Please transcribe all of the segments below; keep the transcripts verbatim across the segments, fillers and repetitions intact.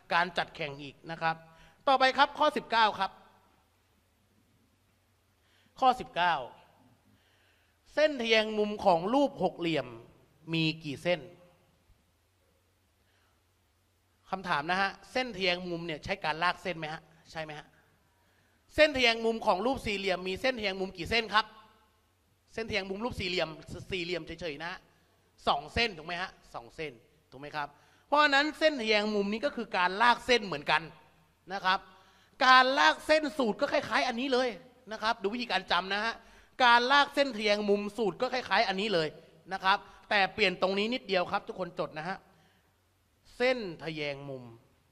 การจัดแข่งอีกนะครับต่อไปครับข้อสิบเก้าครับข้อสิบเก้าเส้นทแยงมุมของรูปหกเหลี่ยมมีกี่เส้นคำถามนะฮะเส้นทแยงมุมเนี่ยใช้การลากเส้นไหมฮะใช่ไหมฮะเส้นทแยงมุมของรูปสี่เหลี่ยมมีเส้นทแยงมุมกี่เส้นครับเส้นทแยงมุมรูปสี่เหลี่ยมสี่เหลี่ยมเฉยๆนะสองเส้นถูกไหมฮะสองเส้นถูกไหมครับเพราะฉะนั้นเส้นทแยงมุมนี้ก็คือการลากเส้นเหมือนกันนะครับการลากเส้นสูตรก็คล้ายๆอันนี้เลยนะครับดูวิธีการจำนะฮะการลากเส้นทแยงมุมสูตรก็คล้ายๆอันนี้เลยนะครับแต่เปลี่ยนตรงนี้นิดเดียวครับทุกคนจดนะฮะเส้นทแยงมุม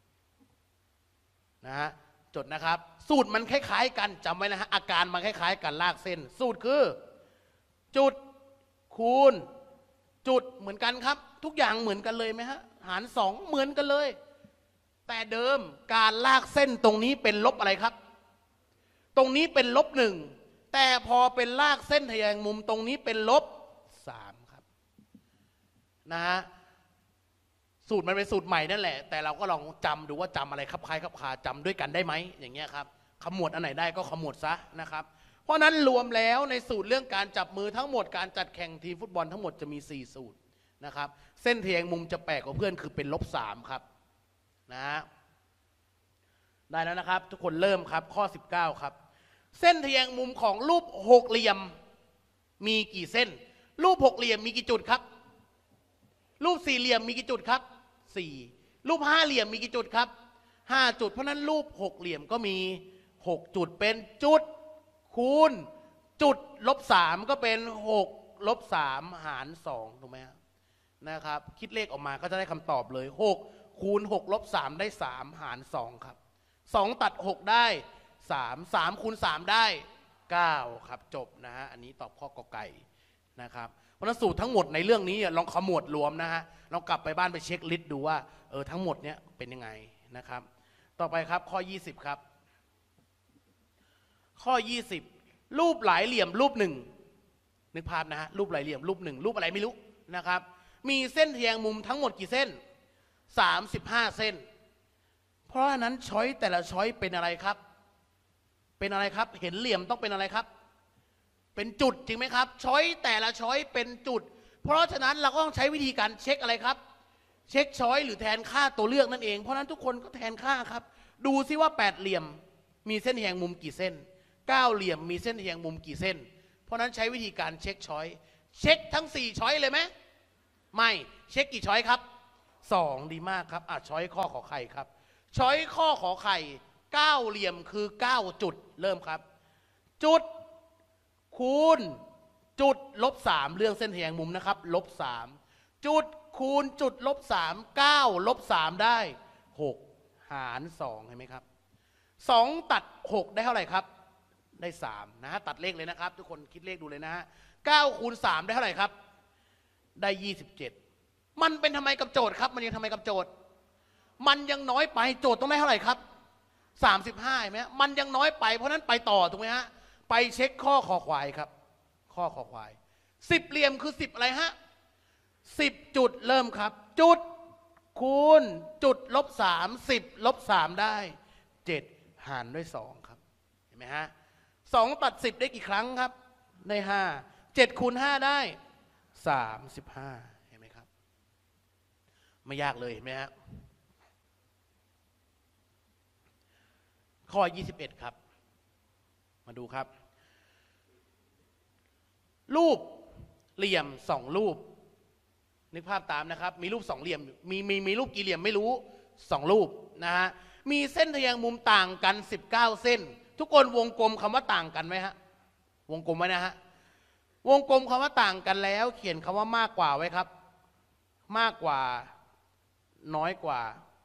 นะฮะจดนะครับสูตรมันคล้ายๆกันจำไว้นะฮะอาการมันคล้ายๆกันลากเส้นสูตรคือจุดคูณจุดเหมือนกันครับทุกอย่างเหมือนกันเลยไหมฮะหารสองเหมือนกันเลยแต่เดิมการลากเส้นตรงนี้เป็นลบอะไรครับตรงนี้เป็นลบหนึ่งแต่พอเป็นลากเส้นทแยงมุมตรงนี้เป็นลบสามครับนะฮะสูตรมันเป็นสูตรใหม่นั่นแหละแต่เราก็ลองจำดูว่าจำอะไรครับคล้ายครับคาจำด้วยกันได้ไหมอย่างเงี้ยครับขมวดอันไหนได้ก็ขมวดซะนะครับเพราะนั้นรวมแล้วในสูตรเรื่องการจับมือทั้งหมดการจัดแข่งทีมฟุตบอลทั้งหมดจะมีสี่สูตรนะครับเส้นทแยงมุมจะแปลกกว่าเพื่อนคือเป็นลบสามครับนะฮะได้แล้วนะครับทุกคนเริ่มครับข้อสิบเก้าครับเส้นทแยงมุมของรูปหกเหลี่ยมมีกี่เส้นรูปหกเหลี่ยมมีกี่จุดครับรูปสี่เหลี่ยมมีกี่จุดครับสี่รูปห้าเหลี่ยมมีกี่จุดครับห้าจุดเพราะนั้นรูปหกเหลี่ยมก็มีหกจุดเป็นจุดคูณจุดลบสามก็เป็นหกลบสามหารสองถูกไหมนะครับคิดเลขออกมาก็จะได้คำตอบเลยหกคูณหกลบสามได้สามหารสองครับสองตัดหกได้สาม สามคูณสามได้เก้าครับจบนะฮะอันนี้ตอบข้อกอไก่นะครับเพราะฉะนั้นสูตรทั้งหมดในเรื่องนี้ลองขมวดรวมนะฮะลองกลับไปบ้านไปเช็คลิสต์ดูว่าเออทั้งหมดเนี้ยเป็นยังไงนะครับต่อไปครับข้อยี่สิบครับข้อยี่สิบรูปหลายเหลี่ยมรูปหนึ่งนึกภาพนะฮะรูปหลายเหลี่ยมรูปหนึ่งรูปอะไรไม่รู้นะครับมีเส้นทแยงมุมทั้งหมดกี่เส้นสามสิบห้าเส้นเพราะฉะนั้นช้อยแต่ละช้อยเป็นอะไรครับเป็นอะไรครับเห็นเหลี่ยมต้องเป็นอะไรครับเป็นจุดจริงไหมครับช้อยแต่ละช้อยเป็นจุดเพราะฉะนั้นเราก็ต้องใช้วิธีการเช็คอะไรครับเช็คช้อยหรือแทนค่าตัวเลือกนั่นเองเพราะฉะนั้นทุกคนก็แทนค่าครับดูซิว่าแปดเหลี่ยมมีเส้นทแยงมุมกี่เส้นเก้าเหลี่ยมมีเส้นทแยงมุมกี่เส้นเพราะนั้นใช้วิธีการเช็คช้อยเช็คทั้งสี่ช้อยเลยไหมไม่เช็คกี่ช้อยครับสองดีมากครับอ่ะช้อยข้อขอไข่ครับช้อยข้อขอไข่เก้าเหลี่ยมคือเก้าจุดเริ่มครับจุดคูณจุดลบสามเรื่องเส้นทแยงมุมนะครับลบสามจุดคูณจุดลบสามเก้าลบสามได้หกหารสองเห็นไหมครับสองตัดหกได้เท่าไหร่ครับได้สามนะฮะตัดเลขเลยนะครับทุกคนคิดเลขดูเลยนะฮะเก้าคูณสามได้เท่าไหร่ครับได้ยี่สิบเจ็ดมันเป็นทำไมกับโจทย์ครับมันยังทำไมกับโจทย์มันยังน้อยไปโจทย์ต้องได้เท่าไหร่ครับสามสิบห้าเห็นไหมมันยังน้อยไปเพราะนั้นไปต่อถูกไหมฮะไปเช็คข้อคอควายครับข้อคอควายสิบเหลี่ยมคือสิบอะไรฮะสิบจุดเริ่มครับจุดคูณจุดลบสามสิบลบสามได้เจ็ดหารด้วยสองครับเห็นไหมฮะสองตัดสิบได้กี่ครั้งครับได้ห้าเจ็ดคูณห้าได้สามสิบห้าเห็นไหมครับไม่ยากเลยเห็นไหมฮะข้อยี่สิบเอ็ดครับมาดูครับรูปเหลี่ยมสองรูปนึกภาพตามนะครับมีรูปสองเหลี่ยมมีมีมีรูปกี่เหลี่ยมไม่รู้สองรูปนะฮะมีเส้นทแยงมุมต่างกันสิบเก้าเส้นทุกคนวงกลมคำว่าต่างกันไหมฮะวงกลมไว้นะฮะวงกลมคำว่าต่างกันแล้วเขียนคำว่ามากกว่าไว้ครับมากกว่าน้อยกว่า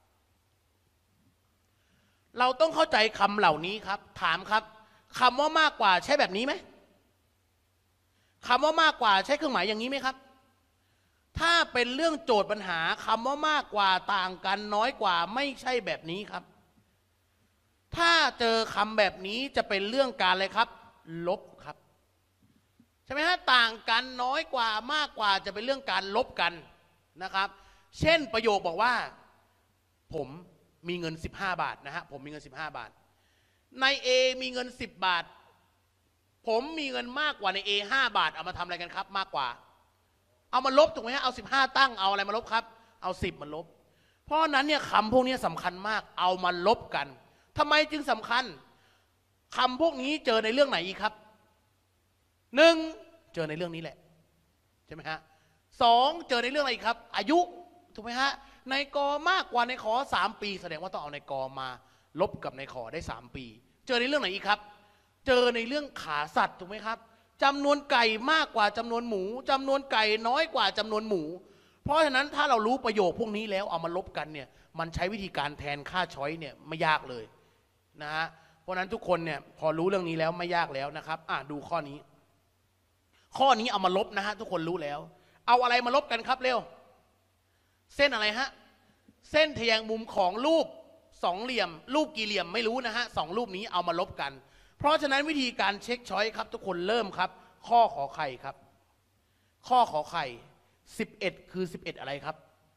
เราต้องเข้าใจคำเหล่านี้ครับถามครับคำว่ามากกว่าใช้แบบนี้ไหมคำว่ามากกว่าใช้เครื่องหมายอย่างนี้ไหมครับถ้าเป็นเรื่องโจทย์ปัญหาคำว่ามากกว่าต่างกันน้อยกว่าไม่ใช่แบบนี้ครับถ้าเจอคำแบบนี้จะเป็นเรื่องการอะไรครับลบครับใช่ไหมฮะต่างกันน้อยกว่ามากกว่าจะเป็นเรื่องการลบกันนะครับเช่นประโยคบอกว่าผมมีเงินสิบห้าบาทนะฮะผมมีเงินสิบห้าบาทใน A มีเงินสิบบาทผมมีเงินมากกว่าใน A ห้าบาทเอามาทำอะไรกันครับมากกว่าเอามาลบถูกไหมฮะเอาสิบห้าตั้งเอาอะไรมาลบครับเอาสิบมาลบเพราะนั้นเนี่ยคำพวกนี้สำคัญมากเอามาลบกันทำไมจึงสำคัญคำพวกนี้เจอในเรื่องไหนอีกครับหนึ่งเจอในเรื่องนี้แหละใช่ไหมฮะสองเจอในเรื่องอะไรครับอายุถูกไหมฮะในกอมากกว่าในขอสามปีแสดงว่าต้องเอาในกอมาลบกับในขอได้สามปีเจอในเรื่องไหนอีกครับเจอในเรื่องขาสัตว์ถูกไหมครับจำนวนไก่มากกว่าจำนวนหมูจำนวนไก่น้อยกว่าจำนวนหมูเพราะฉะนั้นถ้าเรารู้ประโยคพวกนี้แล้วเอามาลบกันเนี่ยมันใช้วิธีการแทนค่าช้อยเนี่ยไม่ยากเลยนะฮะเพราะนั้นทุกคนเนี่ยพอรู้เรื่องนี้แล้วไม่ยากแล้วนะครับอ่ะดูข้อนี้ข้อนี้เอามาลบนะฮะทุกคนรู้แล้วเอาอะไรมาลบกันครับเร็วเส้นอะไรฮะเส้นทะแยงมุมของรูปสองเหลี่ยมรูปกี่เหลี่ยมไม่รู้นะฮะสองรูปนี้เอามาลบกันเพราะฉะนั้นวิธีการเช็คช้อยครับทุกคนเริ่มครับข้อขอไข่ครับข้อขอไข่สิบเอ็ดคือสิบเอ็ดอะไรครับ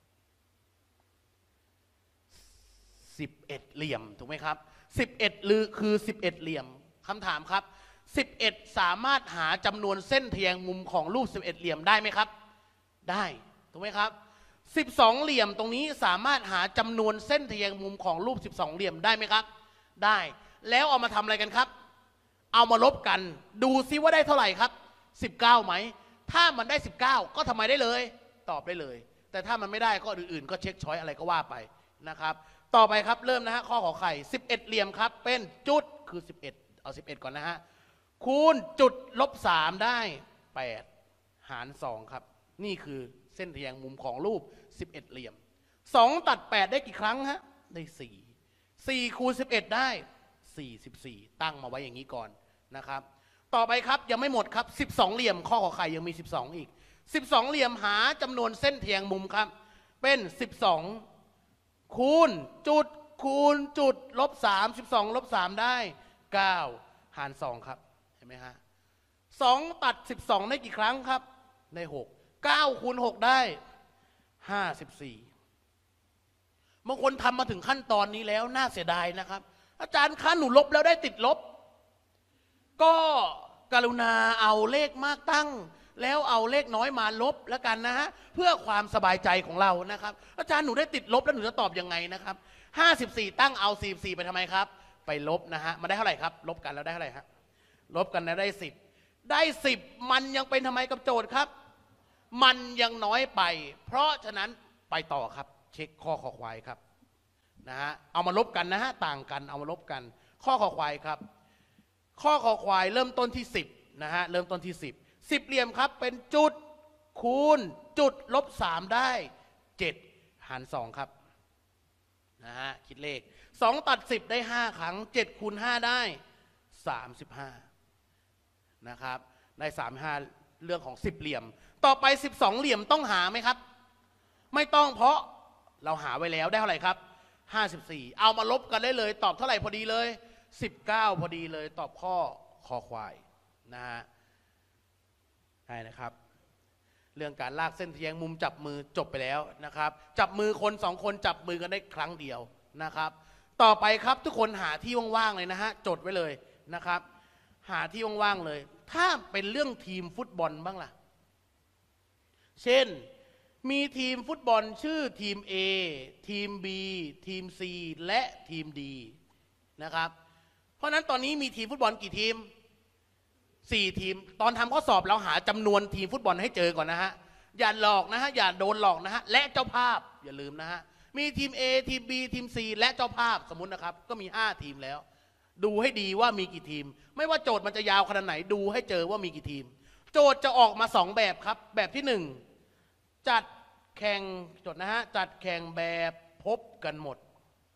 สิบเอ็ดเหลี่ยมถูกไหมครับสิบเอ็ดหรือคือสิบเอ็ดเหลี่ยมคำถามครับสิบเอ็ดสามารถหาจำนวนเส้นทะแยงมุมของรูปสิบเอ็ดเหลี่ยมได้ไหมครับได้ถูกไหมครับสิบสองเหลี่ยมตรงนี้สามารถหาจำนวนเส้นทะแยงมุมของรูปสิบสองเหลี่ยมได้ไหมครับได้แล้วเอามาทำอะไรกันครับเอามาลบกันดูซิว่าได้เท่าไหร่ครับสิบเก้าไหมถ้ามันได้สิบเก้าก็ทำไมได้เลยตอบได้เลยแต่ถ้ามันไม่ได้ก็อื่นๆก็เช็คช้อยอะไรก็ว่าไปนะครับต่อไปครับเริ่มนะฮะข้อขอไข่สิบเอ็ดเหลี่ยมครับเป็นจุดคือสิบเอ็ดเอาสิบเอ็ดก่อนนะฮะคูณจุดลบสามได้แปดหารสองครับนี่คือเส้นทะแยงมุมของรูปสิบเอ็ดเหลี่ยมสองตัดแปดได้กี่ครั้งฮะได้สี่ สี่คูณสิบเอ็ดได้สี่สิบสี่ตั้งมาไว้อย่างนี้ก่อนนะครับต่อไปครับยังไม่หมดครับสิบสองเหลี่ยมข้อขอไข่ยังมีสิบสองอีกสิบสองเหลี่ยมหาจำนวนเส้นทะแยงมุมครับเป็นสิบสองคูณจุดคูณจุดลบสาม สิบสองลบสามได้เก้าหารสองครับเห็นไหมฮะสองตัดสิบสองได้กี่ครั้งครับได้หก เก้าคูณหกได้ห้าสิบสี่บางคนทำมาถึงขั้นตอนนี้แล้วน่าเสียดายนะครับอาจารย์คะหนูลบแล้วได้ติดลบก็กรุณาเอาเลขมากตั้งแล้วเอาเลขน้อยมาลบแล้วกันนะฮะเพื่อความสบายใจของเรานะครับอาจารย์หนูได้ติดลบแล้วหนูจะตอบยังไงนะครับห้าสิบสี่ตั้งเอาสี่สิบสี่ไปทำไมครับไปลบนะฮะมาได้เท่าไหร่ครับลบกันแล้วได้เท่าไหร่ฮะลบกันแล้วได้สิบได้สิบมันยังเป็นทำไมกับโจทย์ครับมันยังน้อยไปเพราะฉะนั้นไปต่อครับเช็คข้อขอควายครับนะฮะเอามาลบกันนะฮะต่างกันเอามาลบกันข้อขอควายครับข้อขอควายเริ่มต้นที่สิบนะฮะเริ่มต้นที่สิบ สิบเหลี่ยมครับเป็นจุดคูณจุดลบสามได้เจ็ดหารสองครับนะฮะคิดเลขสองตัดสิบได้ห้าครั้งเจ็ดคูณห้าได้สามสิบห้านะครับได้สามสิบห้าเรื่องของสิบเหลี่ยมต่อไปสิบสองเหลี่ยมต้องหาไหมครับไม่ต้องเพราะเราหาไว้แล้วได้เท่าไหร่ครับห้าสิบสี่เอามาลบกันได้เลยตอบเท่าไหร่พอดีเลยสิบเก้าพอดีเลยตอบข้อคอควายนะฮะใช่นะครับเรื่องการลากเส้นทะแยงมุมจับมือจบไปแล้วนะครับจับมือคนสองคนจับมือกันได้ครั้งเดียวนะครับต่อไปครับทุกคนหาที่ว่างๆเลยนะฮะจดไว้เลยนะครับหาที่ว่างๆเลยถ้าเป็นเรื่องทีมฟุตบอลบ้างล่ะเช่นมีทีมฟุตบอลชื่อทีม A ทีม B ทีม C และทีม D นะครับเพราะนั้นตอนนี้มีทีมฟุตบอลกี่ทีมสี่ทีมตอนทำข้อสอบเราหาจำนวนทีมฟุตบอลให้เจอก่อนนะฮะอย่าหลอกนะฮะอย่าโดนหลอกนะฮะและเจ้าภาพอย่าลืมนะฮะมีทีม A ทีม B ทีม C และเจ้าภาพสมมุตินะครับก็มีห้าทีมแล้วดูให้ดีว่ามีกี่ทีมไม่ว่าโจทย์มันจะยาวขนาดไหนดูให้เจอว่ามีกี่ทีมโจทย์จะออกมาสองแบบครับแบบที่หนึ่งจัดแข่งจดนะฮะจัดแข่งแบบพบกันหมด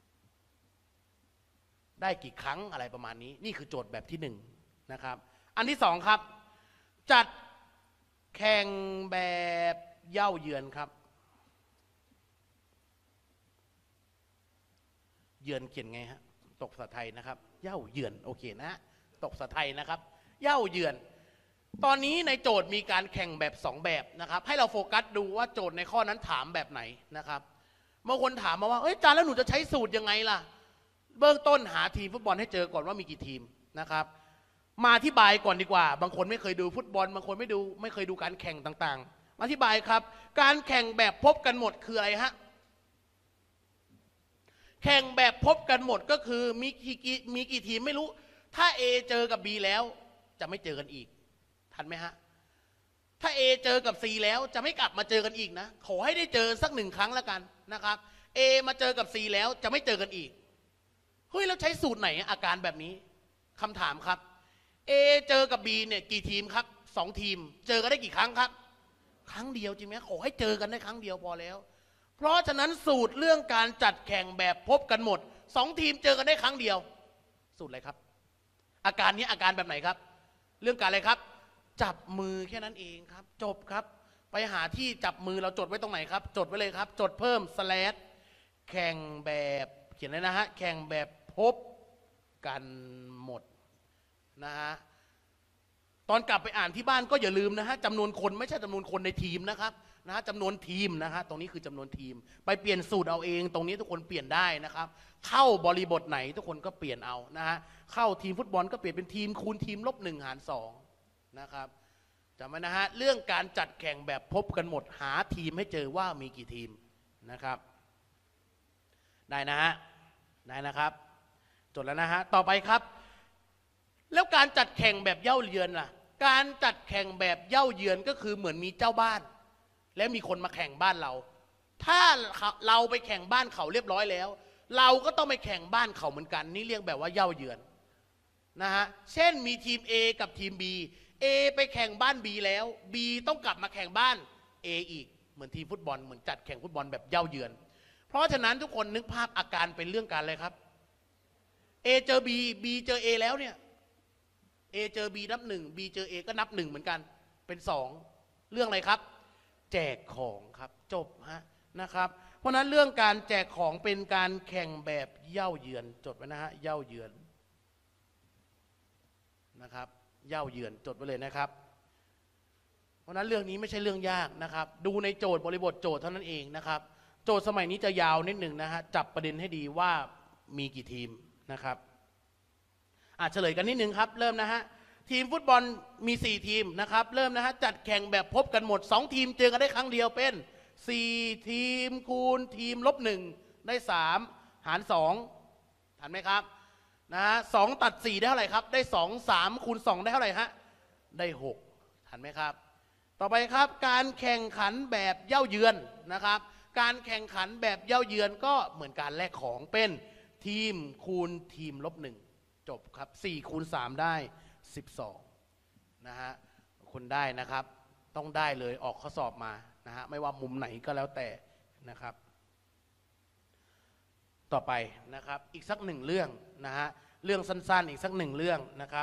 ได้กี่ครั้งอะไรประมาณนี้นี่คือโจทย์แบบที่หนึ่งนะครับอันที่สองครับจัดแข่งแบบเย่าเยือนครับเยือนเขียนไงฮะตกภาษาไทยนะครับเย่าเยือนโอเคนะตกภาษาไทยนะครับเย่าเยือนตอนนี้ในโจทย์มีการแข่งแบบสองแบบนะครับให้เราโฟกัสดูว่าโจทย์ในข้อนั้นถามแบบไหนนะครับบางคนถามมาว่าเอ้ยอาจารย์แล้วหนูจะใช้สูตรยังไงล่ะเบื้องต้นหาทีมฟุตบอลให้เจอก่อนว่ามีกี่ทีมนะครับมาอธิบายก่อนดีกว่าบางคนไม่เคยดูฟุตบอลบางคนไม่ดูไม่เคยดูการแข่งต่างๆมาอธิบายครับการแข่งแบบพบกันหมดคืออะไรฮะแข่งแบบพบกันหมดก็คือมีกี่มีกี่ทีมไม่รู้ถ้า A เจอกับ B แล้วจะไม่เจอกันอีกทันไหมฮะถ้า A เจอกับ C แล้วจะไม่กลับมาเจอกันอีกนะขอให้ได้เจอสักหนึ่งครั้งแล้วกันนะครับ A มาเจอกับ C แล้วจะไม่เจอกันอีกเฮ้ยเราใช้สูตรไหนอาการแบบนี้คำถามครับ A เจอกับ B เนี่ยกี่ทีมครับสองทีมเจอกันได้กี่ครั้งครับครั้งเดียวจริงไหมขอให้เจอกันได้ครั้งเดียวพอแล้วเพราะฉะนั้นสูตรเรื่องการจัดแข่งแบบพบกันหมดสองทีมเจอกันได้ครั้งเดียวสูตรอะไรครับอาการนี้อาการแบบไหนครับเรื่องการอะไรครับจับมือแค่นั้นเองครับจบครับไปหาที่จับมือเราจดไว้ตรงไหนครับจดไว้เลยครับจดเพิ่มสแลชแข่งแบบเขียนเลยนะฮะแข่งแบบพบกันหมดนะฮะตอนกลับไปอ่านที่บ้านก็อย่าลืมนะฮะจำนวนคนไม่ใช่จำนวนคนในทีมนะครับนะฮะจำนวนทีมนะฮะตรงนี้คือจำนวนทีมไปเปลี่ยนสูตรเอาเองตรงนี้ทุกคนเปลี่ยนได้นะครับเข้าบริบทไหนทุกคนก็เปลี่ยนเอานะฮะเข้าทีมฟุตบอลก็เปลี่ยนเป็นทีมคูณทีมลบหนึ่งหารสองนะครับจำไว้นะฮะเรื่องการจัดแข่งแบบพบกันหมดหาทีมให้เจอว่ามีกี่ทีมนะครับได้นะฮะได้นะครับจดแล้วนะฮะต่อไปครับแล้วการจัดแข่งแบบเย่าเยือนล่ะการจัดแข่งแบบเย่าเยือนก็คือเหมือนมีเจ้าบ้านและมีคนมาแข่งบ้านเราถ้าเราไปแข่งบ้านเขาเรียบร้อยแล้วเราก็ต้องไปแข่งบ้านเขาเหมือนกันนี่เรียกแบบว่าเย่าเยือนนะฮะเช่นมีทีม A กับทีม B A ไปแข่งบ้าน B แล้ว B ต้องกลับมาแข่งบ้าน A อีกเหมือนทีมฟุตบอลเหมือนจัดแข่งฟุตบอลแบบเย่าเยือนเพราะฉะนั้นทุกคนนึกภาพอาการเป็นเรื่องการอะไรครับ A เจอ B B เจอ A แล้วเนี่ย A เจอ B นับหนึ่ง B เจอ A ก็นับหนึ่งเหมือนกันเป็นสองเรื่องอะไรครับแจกของครับจบฮะนะครับเพราะนั้นเรื่องการแจกของเป็นการแข่งแบบเย่าเยือนจดไว้นะฮะเย่าเยือนนะครับเย่าเยือนจดไว้เลยนะครับเพราะนั้นเรื่องนี้ไม่ใช่เรื่องยากนะครับดูในโจทย์บริบทโจทย์เท่านั้นเองนะครับโจทย์สมัยนี้จะยาวนิดหนึ่งนะฮะจับประเด็นให้ดีว่ามีกี่ทีมนะครับอ่ะเฉลยกันนิดนึงครับเริ่มนะฮะทีมฟุตบอลมีสี่ทีมนะครับเริ่มนะฮะจัดแข่งแบบพบกันหมดสองทีมเจอกันได้ครั้งเดียวเป็นสี่ทีมคูณทีมลบหนึ่งได้สามหารสองทันไหมครับนะฮะสองตัดสี่ได้เท่าไหร่ครับได้สองสามคูณสองได้เท่าไหร่ฮะได้หกทันไหมครับต่อไปครับการแข่งขันแบบเย่าเยือนนะครับการแข่งขันแบบเย่าเยือนก็เหมือนการแลกของเป็นทีมคูณทีมลบหนึ่งจบครับสี่คูณสามได้สิบสองนะฮะคนได้นะครับต้องได้เลยออกข้อสอบมานะฮะไม่ว่ามุมไหนก็แล้วแต่นะครับต่อไปนะครับอีกสักหนึ่งเรื่องนะฮะเรื่องสั้นๆอีกสักหนึ่งเรื่องนะครับ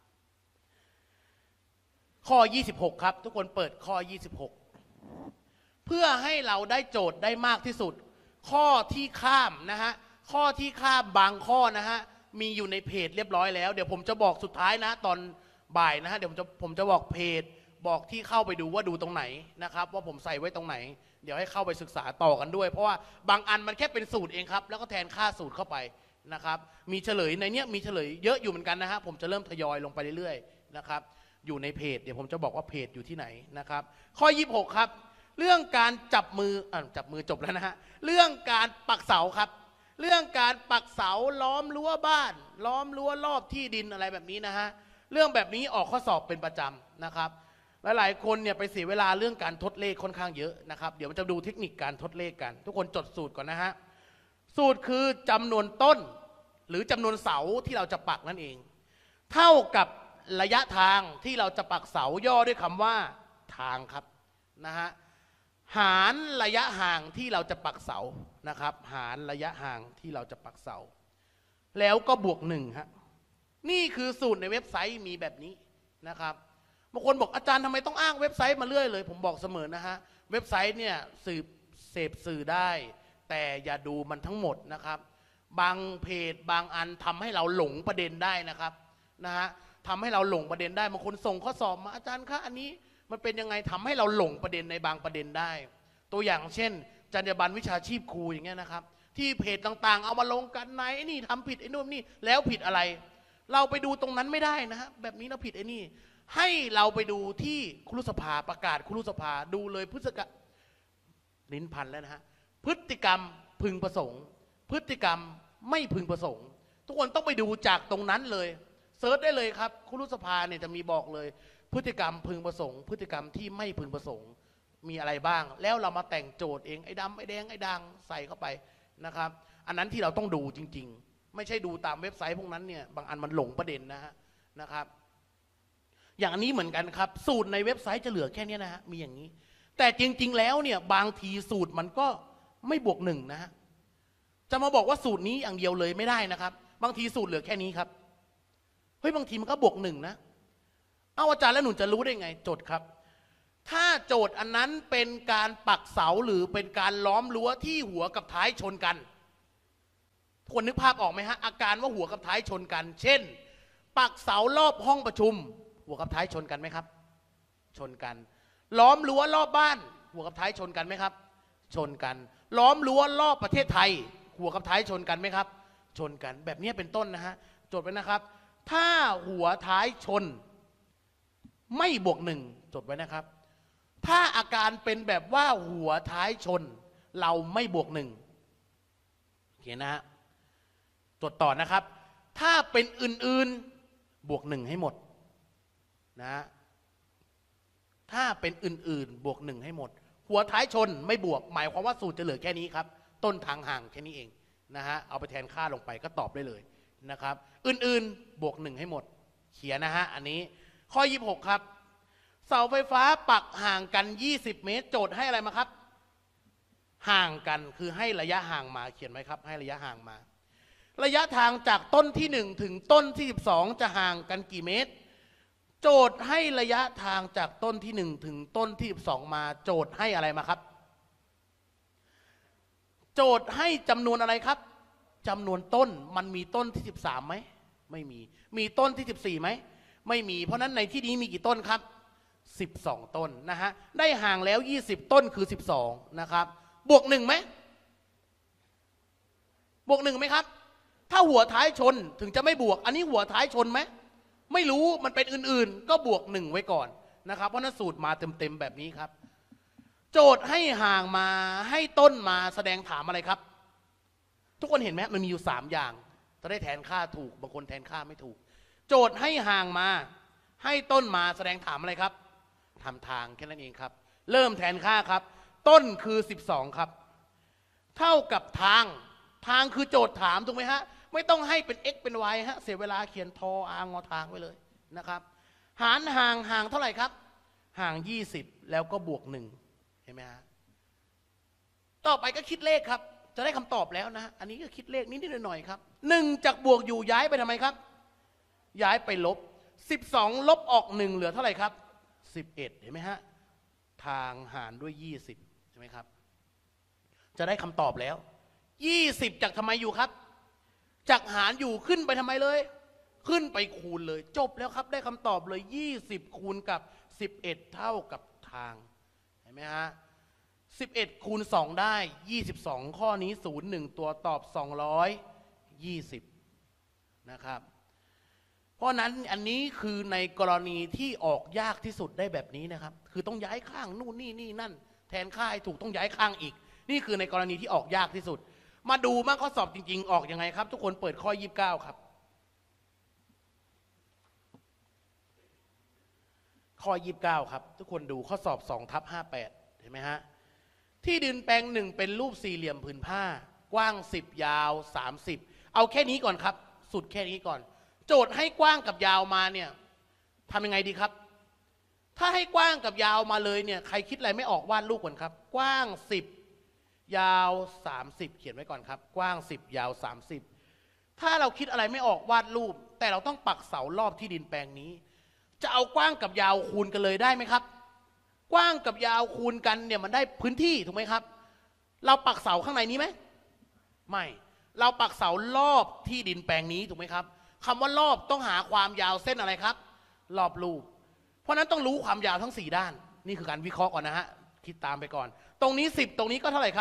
ข้อยี่สิบหกครับทุกคนเปิดข้อยี่สิบหกเพื่อให้เราได้โจทย์ได้มากที่สุดข้อที่ข้ามนะฮะข้อที่ข้ามบางข้อนะฮะมีอยู่ในเพจเรียบร้อยแล้วเดี๋ยวผมจะบอกสุดท้ายนะตอนบ่ายนะฮะเดี๋ยวผมจะผมจะบอกเพจบอกที่เข้าไปดูว่าดูตรงไหนนะครับว่าผมใส่ไว้ตรงไหนเดี๋ยวให้เข้าไปศึกษาต่อกันด้วยเพราะว่าบางอันมันแค่เป็นสูตรเองครับแล้วก็แทนค่าสูตรเข้าไปนะครับมีเฉลยในเนี้ยมีเฉลยเยอะอยู่เหมือนกันนะฮะผมจะเริ่มทยอยลงไปเรื่อยๆนะครับอยู่ในเพจเดี๋ยวผมจะบอกว่าเพจอยู่ที่ไหนนะครับข้อยี่สิบหกครับเรื่องการจับมืออ่ะจับมือจบแล้วนะฮะเรื่องการปักเสาครับเรื่องการปักเสาล้อมรั้วบ้านล้อมรั้วรอบที่ดินอะไรแบบนี้นะฮะเรื่องแบบนี้ออกข้อสอบเป็นประจำนะครับหลายๆคนเนี่ยไปเสียเวลาเรื่องการทดเลขค่อนข้างเยอะนะครับเดี๋ยวมันจะดูเทคนิคการทดเลขกันทุกคนจดสูตรก่อนนะฮะสูตรคือจำนวนต้นหรือจำนวนเสาที่เราจะปักนั่นเองเท่ากับระยะทางที่เราจะปักเสาย่อด้วยคำว่าทางครับนะฮะหารระยะห่างที่เราจะปักเสานะครับหารระยะห่างที่เราจะปักเสาแล้วก็บวกหนึ่งฮะนี่คือสูตรในเว็บไซต์มีแบบนี้นะครับบางคนบอกอาจารย์ทำไมต้องอ้างเว็บไซต์มาเรื่อยเลยผมบอกเสมอนะฮะเว็บไซต์เนี่ยสืบเสพสื่อได้แต่อย่าดูมันทั้งหมดนะครับบางเพจบางอันทำให้เราหลงประเด็นได้นะครับนะฮะทำให้เราหลงประเด็นได้บางคนส่งข้อสอบมาอาจารย์คะอันนี้มันเป็นยังไงทำให้เราหลงประเด็นในบางประเด็นได้ตัวอย่างเช่นจรรยาบรรณวิชาชีพครูอย่างเงี้ยนะครับที่เพจต่างๆเอามาลงกันในไอ้นี่ทำผิดไอ้นู่นนี่แล้วผิดอะไรเราไปดูตรงนั้นไม่ได้นะฮะแบบนี้เราผิดไอ้นี่ให้เราไปดูที่ครุสภาประกาศครุสภาดูเลยพฤติกรรมลิ้นพันแล้วนะฮะพฤติกรรมพึงประสงค์พฤติกรรมไม่พึงประสงค์ทุกคนต้องไปดูจากตรงนั้นเลยเซิร์ชได้เลยครับครุสภาเนี่ยจะมีบอกเลยพฤติกรรมพึงประสงค์พฤติกรรมที่ไม่พึงประสงค์มีอะไรบ้างแล้วเรามาแต่งโจทย์เองไอ้ดำไอ้แดงไอ้ด่างใส่เข้าไปนะครับอันนั้นที่เราต้องดูจริงๆไม่ใช่ดูตามเว็บไซต์พวกนั้นเนี่ยบางอันมันหลงประเด็นนะฮะนะครับอย่างนี้เหมือนกันครับสูตรในเว็บไซต์จะเหลือแค่นี้นะฮะมีอย่างนี้แต่จริงๆแล้วเนี่ยบางทีสูตรมันก็ไม่บวกหนึ่งนะฮะจะมาบอกว่าสูตรนี้อย่างเดียวเลยไม่ได้นะครับบางทีสูตรเหลือแค่นี้ครับเฮ้ยบางทีมันก็บวกหนึ่งนะเอาอาจารย์แล้วหนูจะรู้ได้ไงจดครับถ้าโจทย์อันนั้นเป็นการปักเสาหรือเป็นการล้อมรั้วที่หัวกับท้ายชนกันคนนึกภาพออกไหมฮะอาการว่าหัวกับท้ายชนกันเช่นปักเสารอบห้องประชุมหัวกับท้ายชนกันไหมครับชนกันล้อมรั้วรอบบ้านหัวกับท้ายชนกันไหมครับชนกันล้อมรั้วรอบประเทศไทยหัวกับท้ายชนกันไหมครับชนกันแบบนี้เป็นต้นนะฮะจดไว้นะครับถ้าหัวท้ายชนไม่บวกหนึ่งจดไว้นะครับถ้าอาการเป็นแบบว่าหัวท้ายชนเราไม่บวกหนึ่งโอเคนะฮะจดต่อนะครับถ้าเป็นอื่นๆบวกหนึ่งให้หมดนะถ้าเป็นอื่นๆบวกหนึ่งให้หมดหัวท้ายชนไม่บวกหมายความว่าสูตรจะเหลือแค่นี้ครับต้นทางห่างแค่นี้เองนะฮะเอาไปแทนค่าลงไปก็ตอบได้เลยนะครับอื่นๆบวกหนึ่งให้หมดเขียนนะฮะอันนี้ข้อยี่สิบหกครับเสาไฟฟ้าปักห่างกันยี่สิบเมตรโจทย์ให้อะไรมาครับห่างกันคือให้ระยะห่างมาเขียนไว้ครับให้ระยะห่างมาระยะทางจากต้นที่หนึ่งถึงต้นที่สิบสองจะห่างกันกี่เมตรโจทย์ให้ระยะทางจากต้นที่หนึ่งถึงต้นที่สิบสองมาโจทย์ให้อะไรมาครับโจทย์ให้จำนวนอะไรครับจำนวนต้นมันมีต้นที่สิบสามไหมไม่มีมีต้นที่สิบสี่ไหมไม่มีเพราะนั้นในที่นี้มีกี่ต้นครับสิบสองต้นนะฮะได้ห่างแล้วยี่สิบต้นคือสิบสองนะครับบวกหนึ่งไหมบวกหนึ่งไหมครับถ้าหัวท้ายชนถึงจะไม่บวกอันนี้หัวท้ายชนไหมไม่รู้มันเป็นอื่นๆก็บวกหนึ่งไว้ก่อนนะครับเพราะนั้นสูตรมาเต็มๆแบบนี้ครับโจทย์ให้ห่างมาให้ต้นมาแสดงถามอะไรครับทุกคนเห็นไหมมันมีอยู่สามอย่างจะได้แทนค่าถูกบางคนแทนค่าไม่ถูกโจทย์ให้ห่างมาให้ต้นมาแสดงถามอะไรครับทำทางแค่นั้นเองครับเริ่มแทนค่าครับต้นคือสิบสองครับเท่ากับทางทางคือโจทย์ถามถูกไหมฮะไม่ต้องให้เป็น x เป็น y ฮะเสียเวลาเขียนทออางอทางไว้เลยนะครับหารห่างห่างเท่าไหร่ครับห่างยี่สิบแล้วก็บวกหนึ่งเห็นไหมฮะต่อไปก็คิดเลขครับจะได้คำตอบแล้วนะอันนี้ก็คิดเลขนิดๆหน่อยๆครับหนึ่งจากบวกอยู่ย้ายไปทำไมครับย้ายไปลบสิบสองลบออกหนึ่งเหลือเท่าไหร่ครับสิบเอ็ดเห็นไหมฮะทางหารด้วยยี่สิบใช่ไหมครับจะได้คำตอบแล้วยี่สิบจากทำไมอยู่ครับจากหารอยู่ขึ้นไปทำไมเลยขึ้นไปคูณเลยจบแล้วครับได้คำตอบเลยยี่สิบคูณกับสิบเอ็ดเท่ากับทางเห็นไหมฮะสิบเอ็ดคูณสองได้ยี่สิบสองข้อนี้ศูนย์หนึ่งตัวตอบสองร้อยยี่สิบนะครับเพราะนั้นอันนี้คือในกรณีที่ออกยากที่สุดได้แบบนี้นะครับคือต้องย้ายข้างนู่นนี่นี่นั่นแทนค่าให้ถูกต้องย้ายข้างอีกนี่คือในกรณีที่ออกยากที่สุดมาดูมาข้อสอบจริงๆออกยังไงครับทุกคนเปิดข้อยี่สิบเก้าครับข้อยี่สิบเก้าครับทุกคนดูข้อสอบสองทับห้าแปดเห็นไหมฮะที่ดินแปลงหนึ่งเป็นรูปสี่เหลี่ยมผืนผ้ากว้างสิบยาวสามสิบเอาแค่นี้ก่อนครับสุดแค่นี้ก่อนโจทย์ให้กว้างกับยาวมาเนี่ยทำยังไงดีครับถ้าให้กว้างกับยาวมาเลยเนี่ยใครคิดอะไรไม่ออกวาดรูปก่อนครับกว้างสิบยาวสามสิบเขียนไว้ก่อนครับกว้างสิบยาวสามสิบถ้าเราคิดอะไรไม่ออกวาดรูปแต่เราต้องปักเสารอบที่ดินแปลงนี้จะเอากว้างกับยาวคูณกันเลยได้ไหมครับกว้างกับยาวคูณกันเนี่ยมันได้พื้นที่ถูกไหมครับเราปักเสาข้างในนี้ไหมไม่เราปักเสารอบที่ดินแปลงนี้ถูกไหมครับคำว่ารอบต้องหาความยาวเส้นอะไรครับรอบรูปเพราะนั้นต้องรู้ความยาวทั้งสี่ด้านนี่คือการวิเคราะห์ก่อนนะฮะคิดตามไปก่อนตรงนี้สิบตรงนี้ก็เท่าไหร่ครับ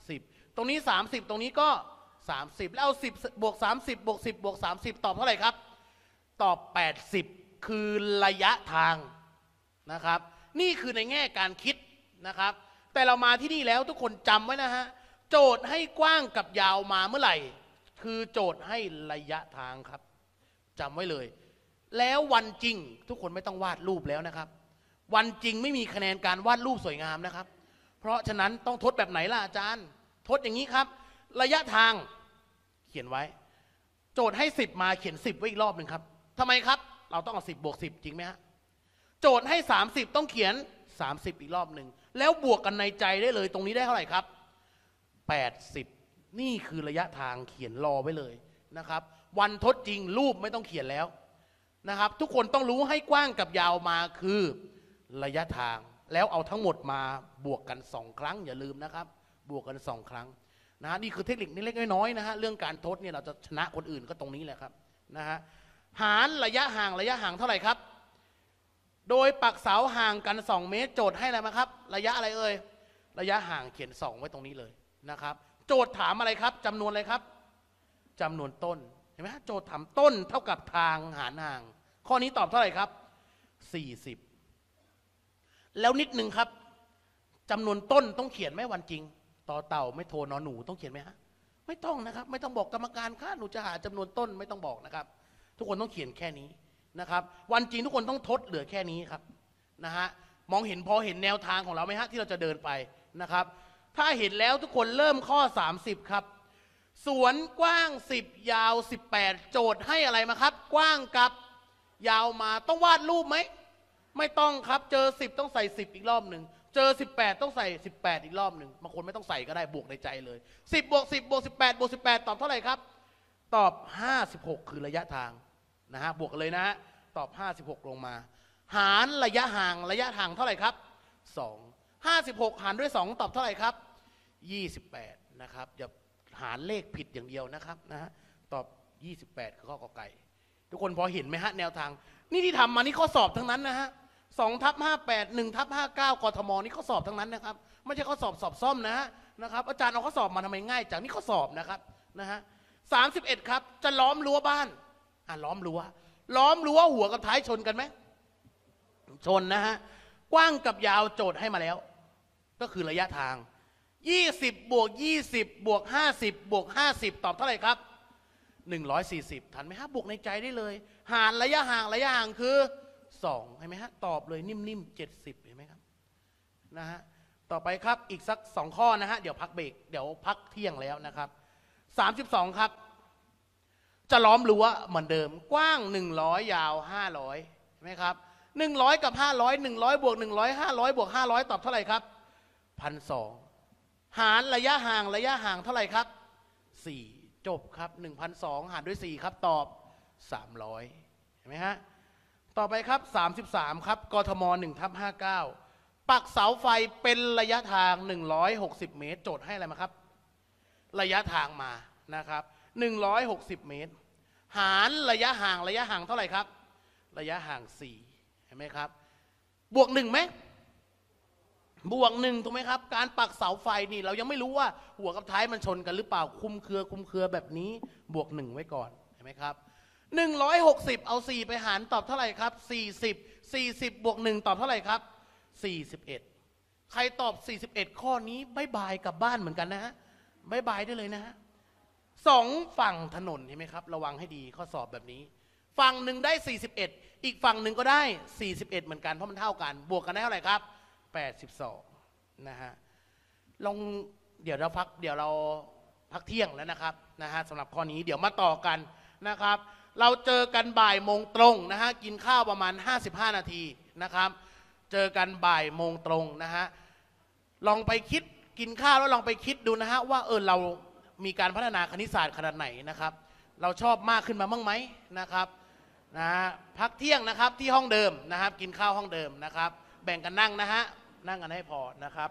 สิบตรงนี้สามสิบตรงนี้ก็สามสิบแล้วเอาสิบบวกสามสิบบวกสิบบวกสามสิบตอบเท่าไหร่ครับตอบแปดสิบคือระยะทางนะครับนี่คือในแง่การคิดนะครับแต่เรามาที่นี่แล้วทุกคนจำไว้นะฮะโจทย์ให้กว้างกับยาวมาเมื่อไหร่คือโจทย์ให้ระยะทางครับจำไว้เลยแล้ววันจริงทุกคนไม่ต้องวาดรูปแล้วนะครับวันจริงไม่มีคะแนนการวาดรูปสวยงามนะครับเพราะฉะนั้นต้องทดแบบไหนล่ะอาจารย์ทดอย่างนี้ครับระยะทางเขียนไว้โจทย์ให้สิบมาเขียนสิบไว้อีกรอบหนึ่งครับทำไมครับเราต้องเอาสิบบวกสิบจริงไหมฮะโจทย์ให้สามสิบต้องเขียนสามสิบอีกรอบหนึ่งแล้วบวกกันในใจได้เลยตรงนี้ได้เท่าไหร่ครับแปดสิบนี่คือระยะทางเขียนรอไว้เลยนะครับวันทดจริงรูปไม่ต้องเขียนแล้วนะครับทุกคนต้องรู้ให้กว้างกับยาวมาคือระยะทางแล้วเอาทั้งหมดมาบวกกันสองครั้งอย่าลืมนะครับบวกกันสองครั้งนะฮะนี่คือเทคนิคเล็กๆน้อยๆนะฮะเรื่องการทดเนี่ยเราจะชนะคนอื่นก็ตรงนี้แหละครับนะฮะหารระยะห่างระยะห่างเท่าไหร่ครับโดยปักเสาห่างกันสองเมตรโจทย์ให้อะไรมาครับระยะอะไรเอ่ยระยะห่างเขียนสองไว้ตรงนี้เลยนะครับโจทย์ถามอะไรครับจำนวนอะไรครับจำนวนต้นเห็นไหมฮะโจทย์ถามต้นเท่ากับทางหารห่างข้อนี้ตอบเท่าไหร่ครับสี่สิบแล้วนิดนึงครับจำนวนต้นต้องเขียนไหมวันจริงต่อเต่าไม่โทนอนหนูต้องเขียนไหมฮะไม่ต้องนะครับไม่ต้องบอกกรรมการค่ะหนูจะหาจำนวนต้นไม่ต้องบอกนะครับทุกคนต้องเขียนแค่นี้นะครับวันจริงทุกคนต้องทดเหลือแค่นี้ครับนะฮะมองเห็นพอเห็นแนวทางของเราไหมฮะที่เราจะเดินไปนะครับถ้าเห็นแล้วทุกคนเริ่มข้อสามสิบครับสวนกว้างสิบยาวสิบแปดโจทย์ให้อะไรมาครับกว้างกับยาวมาต้องวาดรูปไหมไม่ต้องครับเจอสิบต้องใส่สิบอีกรอบหนึ่งเจอสิบแปดต้องใส่สิบแปดอีกรอบหนึ่งบางคนไม่ต้องใส่ก็ได้บวกในใจเลยสิบบวกสิบบวกสิบแปดบวกสิบแปดตอบเท่าไหร่ครับตอบห้าสิบหกคือระยะทางนะฮะบวกกันเลยนะฮะตอบห้าสิบหกลงมาหารระยะห่างระยะห่างเท่าไหร่ครับสอง ห้าสิบหกหารด้วยสองตอบเท่าไหร่ครับยี่สิบแปดนะครับอย่าหารเลขผิดอย่างเดียวนะครับนะฮะตอบยี่สิบแปดคือข้อกอไก่ทุกคนพอเห็นไหมฮะแนวทางนี่ที่ทำมานี่ข้อสอบทั้งนั้นนะฮะสองทับห้าแปดหนึ่งทับห้าเก้ากทมนี่ข้อสอบทั้งนั้นนะครับไม่ใช่ข้อสอบสอบซ่อมนะฮะนะครับอาจารย์เอาข้อสอบมาทำไมง่ายจังนี่ข้อสอบนะครับนะฮะสามสิบเอ็ดครับจะล้อมรั้วบ้านอ่ะล้อมรั้วล้อมรั้วหัวกับท้ายชนกันไหมชนนะฮะกว้างกับยาวโจทย์ให้มาแล้วก็คือระยะทางยี่สิบบวกยี่สิบบวกห้าสิบบวกห้าสิบตอบเท่าไหร่ครับหนึ่งร้อยสี่สิบทันไหมฮะบวกในใจได้เลยหารระยะห่างระยะห่างคือสองเห็นไหมฮะตอบเลยนิ่มๆเจ็ดสิบเห็นไหมครับนะฮะต่อไปครับอีกสักสองข้อนะฮะเดี๋ยวพักเบรกเดี๋ยวพักเที่ยงแล้วนะครับสามสิบสองครับจะล้อมรั้วเหมือนเดิมกว้างหนึ่งร้อยยาวห้าร้อยเห็นไหมครับหนึ่งร้อยกับห้าร้อยหนึ่งร้อยบวกหนึ่งร้อยห้าร้อยบวกห้าร้อยตอบเท่าไหร่ครับพันสองหารระยะห่างระยะห่างเท่าไหร่ครับสี่จบครับหนึ่งพันสองหารด้วยสี่ครับตอบสามร้อยเห็นไหมฮะต่อไปครับสามสิบสามครับกทมหนึ่งทับห้าเก้าปักเสาไฟเป็นระยะทางหนึ่งร้อยหกสิบเมตรโจทย์ให้อะไรมาครับระยะทางมานะครับหนึ่งร้อยหกสิบเมตรหารระยะห่างระยะห่างเท่าไหร่ครับระยะห่างสี่เห็นไหมครับบวกหนึ่งไหมบวกหนึ่งถูกไหมครับการปักเสาไฟนี่เรายังไม่รู้ว่าหัวกับท้ายมันชนกันหรือเปล่าคุมเครือคุมเครือแบบนี้บวกหนึ่งไว้ก่อนเห็นไหมครับหนึ่งร้อยหกสิบเอาสี่ไปหารตอบเท่าไหร่ครับสี่สิบ สี่สิบบวกหนึ่งตอบเท่าไหร่ครับสี่สิบเอ็ดใครตอบสี่สิบเอ็ดข้อนี้บายบายกลับบ้านเหมือนกันนะฮะบายบายได้เลยนะฮะสองฝั่งถนนเห็นไหมครับระวังให้ดีข้อสอบแบบนี้ฝั่งหนึ่งได้สี่สิบเอ็ดอีกฝั่งหนึ่งก็ได้สี่สิบเอ็ดเหมือนกันเพราะมันเท่ากันบวกกันได้เท่าไหร่ครับแปดสิบสองนะฮะลงเดี๋ยวเราพักเดี๋ยวเราพักเที่ยงแล้วนะครับนะฮะสำหรับข้อนี้เดี๋ยวมาต่อกันนะครับเราเจอกันบ่ายโมงตรงนะฮะกินข้าวประมาณห้าสิบห้านาทีนะครับเจอกันบ่ายโมงตรงนะฮะลองไปคิดกินข้าวแล้วลองไปคิดดูนะฮะว่าเออเรามีการพัฒนาคณิตศาสตร์ขนาดไหนนะครับเราชอบมากขึ้นมาบ้างไหมนะครับนะฮะพักเที่ยงนะครับที่ห้องเดิมนะครับกินข้าวห้องเดิมนะครับแบ่งกันนั่งนะฮะนั่งกันให้พอนะครับ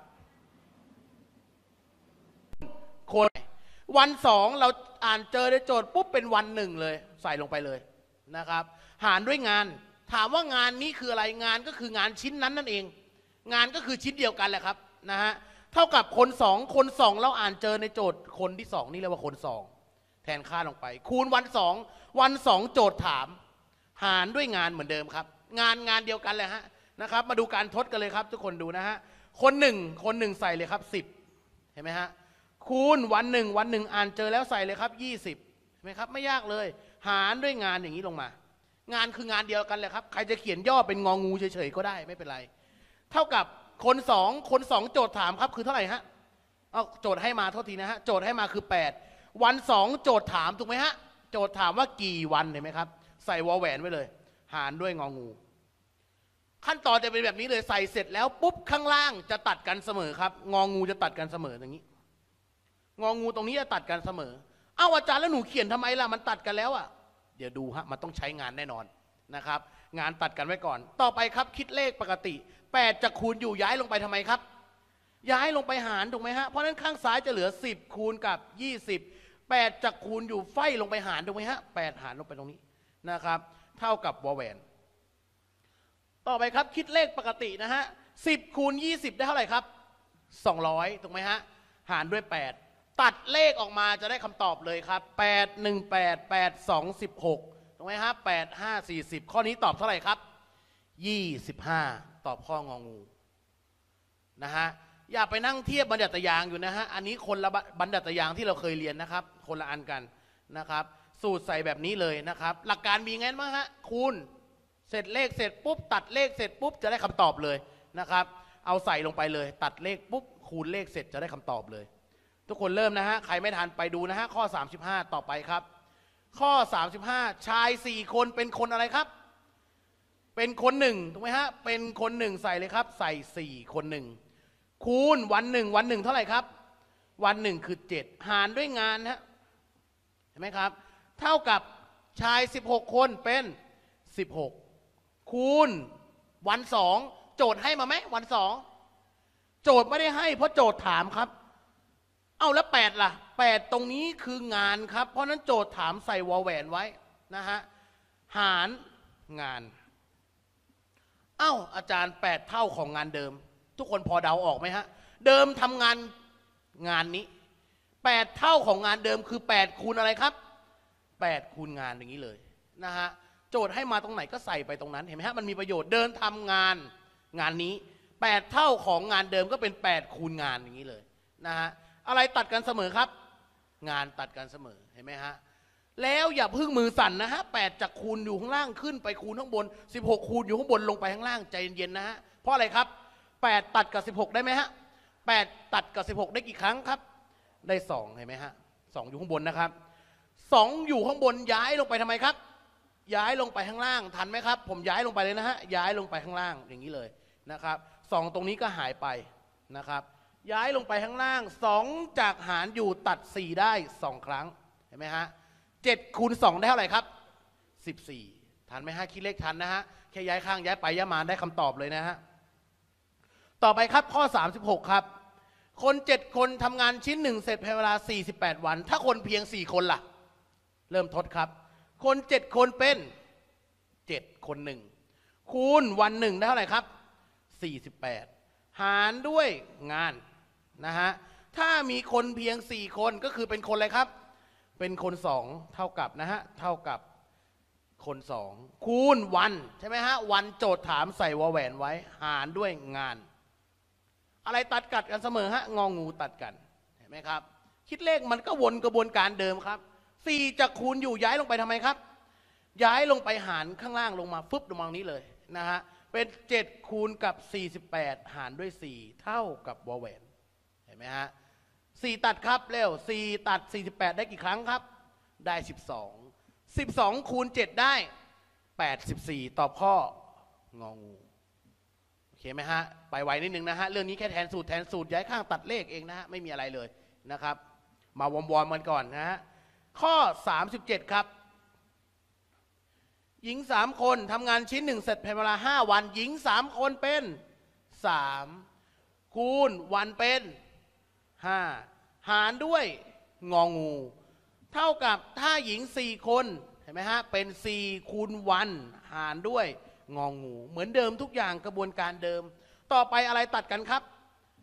คนวันสองเราอ่านเจอได้โจทย์ปุ๊บเป็นวันหนึ่งเลยใส่ลงไปเลยนะครับหารด้วยงานถามว่างานนี้คืออะไรงานก็คืองานชิ้นนั้นนั่นเองงานก็คือชิ้นเดียวกันแหละครับนะฮะเท่ากับคนสองคนสองเราอ่านเจอในโจทย์คนที่สองนี่เรียกว่าคนสองแทนค่าลงไปคูณวันสองวันสองโจทย์ถามหารด้วยงานเหมือนเดิมครับงานงานเดียวกันเลยฮะนะครับมาดูการทดกันเลยครับทุกคนดูนะฮะคนหนึ่งคนหนึ่งใส่เลยครับสิบเห็นไหมฮะคูณวันหนึ่งวันหนึ่งอ่านเจอแล้วใส่เลยครับยี่สิบเห็นไหมครับไม่ยากเลยหารด้วยงานอย่างนี้ลงมางานคืองานเดียวกันเลยครับใครจะเขียนย่อเป็นงองูเฉยๆก็ได้ไม่เป็นไรเท่ากับคนสองคนสองโจทย์ถามครับคือเท่าไหร่ฮะเอาโจทย์ให้มาโทษทีนะฮะโจทย์ให้มาคือแปดวันสองโจทย์ถามถูกไหมฮะโจทย์ถามว่ากี่วันเห็นไหมครับใส่วอแหวนไว้เลยหารด้วยงองูขั้นตอนจะเป็นแบบนี้เลยใส่เสร็จแล้วปุ๊บข้างล่างจะตัดกันเสมอครับงองูจะตัดกันเสมออย่างนี้งองูตรงนี้จะตัดกันเสมอเอ้าอาจารย์แล้วหนูเขียนทำไมล่ะมันตัดกันแล้วอ่ะเดี๋ยวดูฮะมันต้องใช้งานแน่นอนนะครับงานตัดกันไว้ก่อนต่อไปครับคิดเลขปกติแปดจะคูณอยู่ย้ายลงไปทำไมครับย้ายลงไปหารถูกไหมฮะเพราะนั้นข้างซ้ายจะเหลือสิบคูณกับยี่สิบแปดจะคูณอยู่ไฟลงไปหารถูกไหมฮะแปดหารลงไปตรงนี้นะครับเท่ากับวอแหวนต่อไปครับคิดเลขปกตินะฮะสิบคูณยี่สิบได้เท่าไหร่ครับสองร้อยถูกไหมฮะหารด้วยแปดตัดเลขออกมาจะได้คำตอบเลยครับแปด หนึ่ง แปด แปด สอง สิบหกถูกไหมฮะแปด ห้า สี่สิบข้อนี้ตอบเท่าไหร่ครับยี่สิบห้าตอบข้ององูนะฮะอย่าไปนั่งเทียบบัญญัติยางอยู่นะฮะอันนี้คนละบัญญัติยางที่เราเคยเรียนนะครับคนละอันกันนะครับสูตรใส่แบบนี้เลยนะครับหลักการมีไงบ้างฮะคูณเสร็จเลขเสร็จปุ๊บตัดเลขเสร็จปุ๊บจะได้คำตอบเลยนะครับเอาใส่ลงไปเลยตัดเลขปุ๊บคูณเลขเสร็จจะได้คำตอบเลยทุกคนเริ่มนะฮะใครไม่ทันไปดูนะฮะข้อสามสิบห้าต่อไปครับข้อสามสิบห้าชายสี่คนเป็นคนอะไรครับเป็นคนหนึ่งถูกไหมฮะเป็นคนหนึ่งใส่เลยครับใส่สี่คนหนึ่งคูณวันหนึ่งวันหนึ่งเท่าไหร่ครับวันหนึ่งคือเจ็ดหารด้วยงานฮะเห็นไหมครับเท่ากับชายสิบหกคนเป็นสิบหกคูณวันสองโจทย์ให้มาไหมวันสองโจทย์ไม่ได้ให้เพราะโจทย์ถามครับเอาแล้วแปดล่ะแปดตรงนี้คืองานครับเพราะนั้นโจทย์ถามใส่วอแหวนไว้นะฮะหารงานเอ้าอาจารย์แปดเท่าของงานเดิมทุกคนพอเดาออกไหมฮะเดิมทำงานงานนี้แปดเท่าของงานเดิมคือแปดคูณอะไรครับแปดคูณงานอย่างนี้เลยนะฮะโจทย์ให้มาตรงไหนก็ใส่ไปตรงนั้นเห็นไหมฮะมันมีประโยชน์เดินทำงานงานนี้แปดเท่าของงานเดิมก็เป็นแปดคูณงานอย่างนี้เลยนะฮะอะไรตัดกันเสมอครับงานตัดกันเสมอเห็นไหมฮะแล้วอย่าพึ่งมือสั่นนะฮะแปดจากคูณอยู่ข้างล่างขึ้นไปคูณข้างบนสิบหกคูณอยู่ข้างบนลงไปข้างล่างใจเย็นๆนะฮะเพราะอะไรครับแปดตัดกับสิบหกได้ไหมฮะแปดตัดกับสิบหกได้กี่ครั้งครับได้สองเห็นไหมฮะสองอยู่ข้างบนนะครับสองอยู่ข้างบนย้ายลงไปทำไมครับย้ายลงไปข้างล่างทันไหมครับผมย้ายลงไปเลยนะฮะย้ายลงไปข้างล่างอย่างนี้เลยนะครับสองตรงนี้ก็หายไปนะครับย้ายลงไปข้างล่างสองจากหารอยู่ตัดสี่ได้สองครั้งเห็นไหมฮะเจ็ดคูณสองได้เท่าไหร่ครับสิบสี่ทันไหมฮะคิดเลขทันนะฮะแค่ย้ายข้างย้ายไปย้ายมาได้คำตอบเลยนะฮะต่อไปครับข้อสามสิบหกครับคนเจ็ดคนทำงานชิ้นหนึ่งเสร็จภายในเวลาสี่สิบแปดวันถ้าคนเพียงสี่คนล่ะเริ่มทดครับคนเจ็ดคนเป็นเจ็ดคนหนึ่งคูณวันหนึ่งได้เท่าไหร่ครับสี่สิบแปดหารด้วยงานนะฮะถ้ามีคนเพียงสี่คนก็คือเป็นคนอะไรครับเป็นคนสองเท่ากับนะฮะเท่ากับคนสองคูณวันใช่ไหมฮะวันโจทย์ถามใส่วอแหวนไว้หารด้วยงานอะไรตัดกัดกันเสมอฮะงองูตัดกันเห็นไหมครับคิดเลขมันก็วนกระบวนการเดิมครับสี่จะคูณอยู่ย้ายลงไปทำไมครับย้ายลงไปหารข้างล่างลงมาฟึบลงมานี้เลยนะฮะเป็นเจ็ดคูณกับสี่สิบแปดหารด้วยสี่เท่ากับวอแหวนเห็นไหมฮะสี่ตัดครับเร็วสี่ตัดสี่สิบแปดได้กี่ครั้งครับได้สิบสอง สิบสองคูณเจ็ดได้แปดสิบสี่ตอบข้ององูโอเคไหมฮะไปไวนิดนึงนะฮะเรื่องนี้แค่แทนสูตรแทนสูตรย้ายข้างตัดเลขเองนะฮะไม่มีอะไรเลยนะครับมาวอร์มๆกันก่อนนะฮะข้อสามสิบเจ็ดครับหญิงสามคนทำงานชิ้นหนึ่งเสร็จภายในเวลาห้าวันหญิงสามคนเป็นสามคูณวันเป็นห้าหารด้วยงองูเท่ากับถ้าหญิงสี่คนเห็นไหมฮะเป็นสี่คูณวันหารด้วยงองูเหมือนเดิมทุกอย่างกระบวนการเดิมต่อไปอะไรตัดกันครับ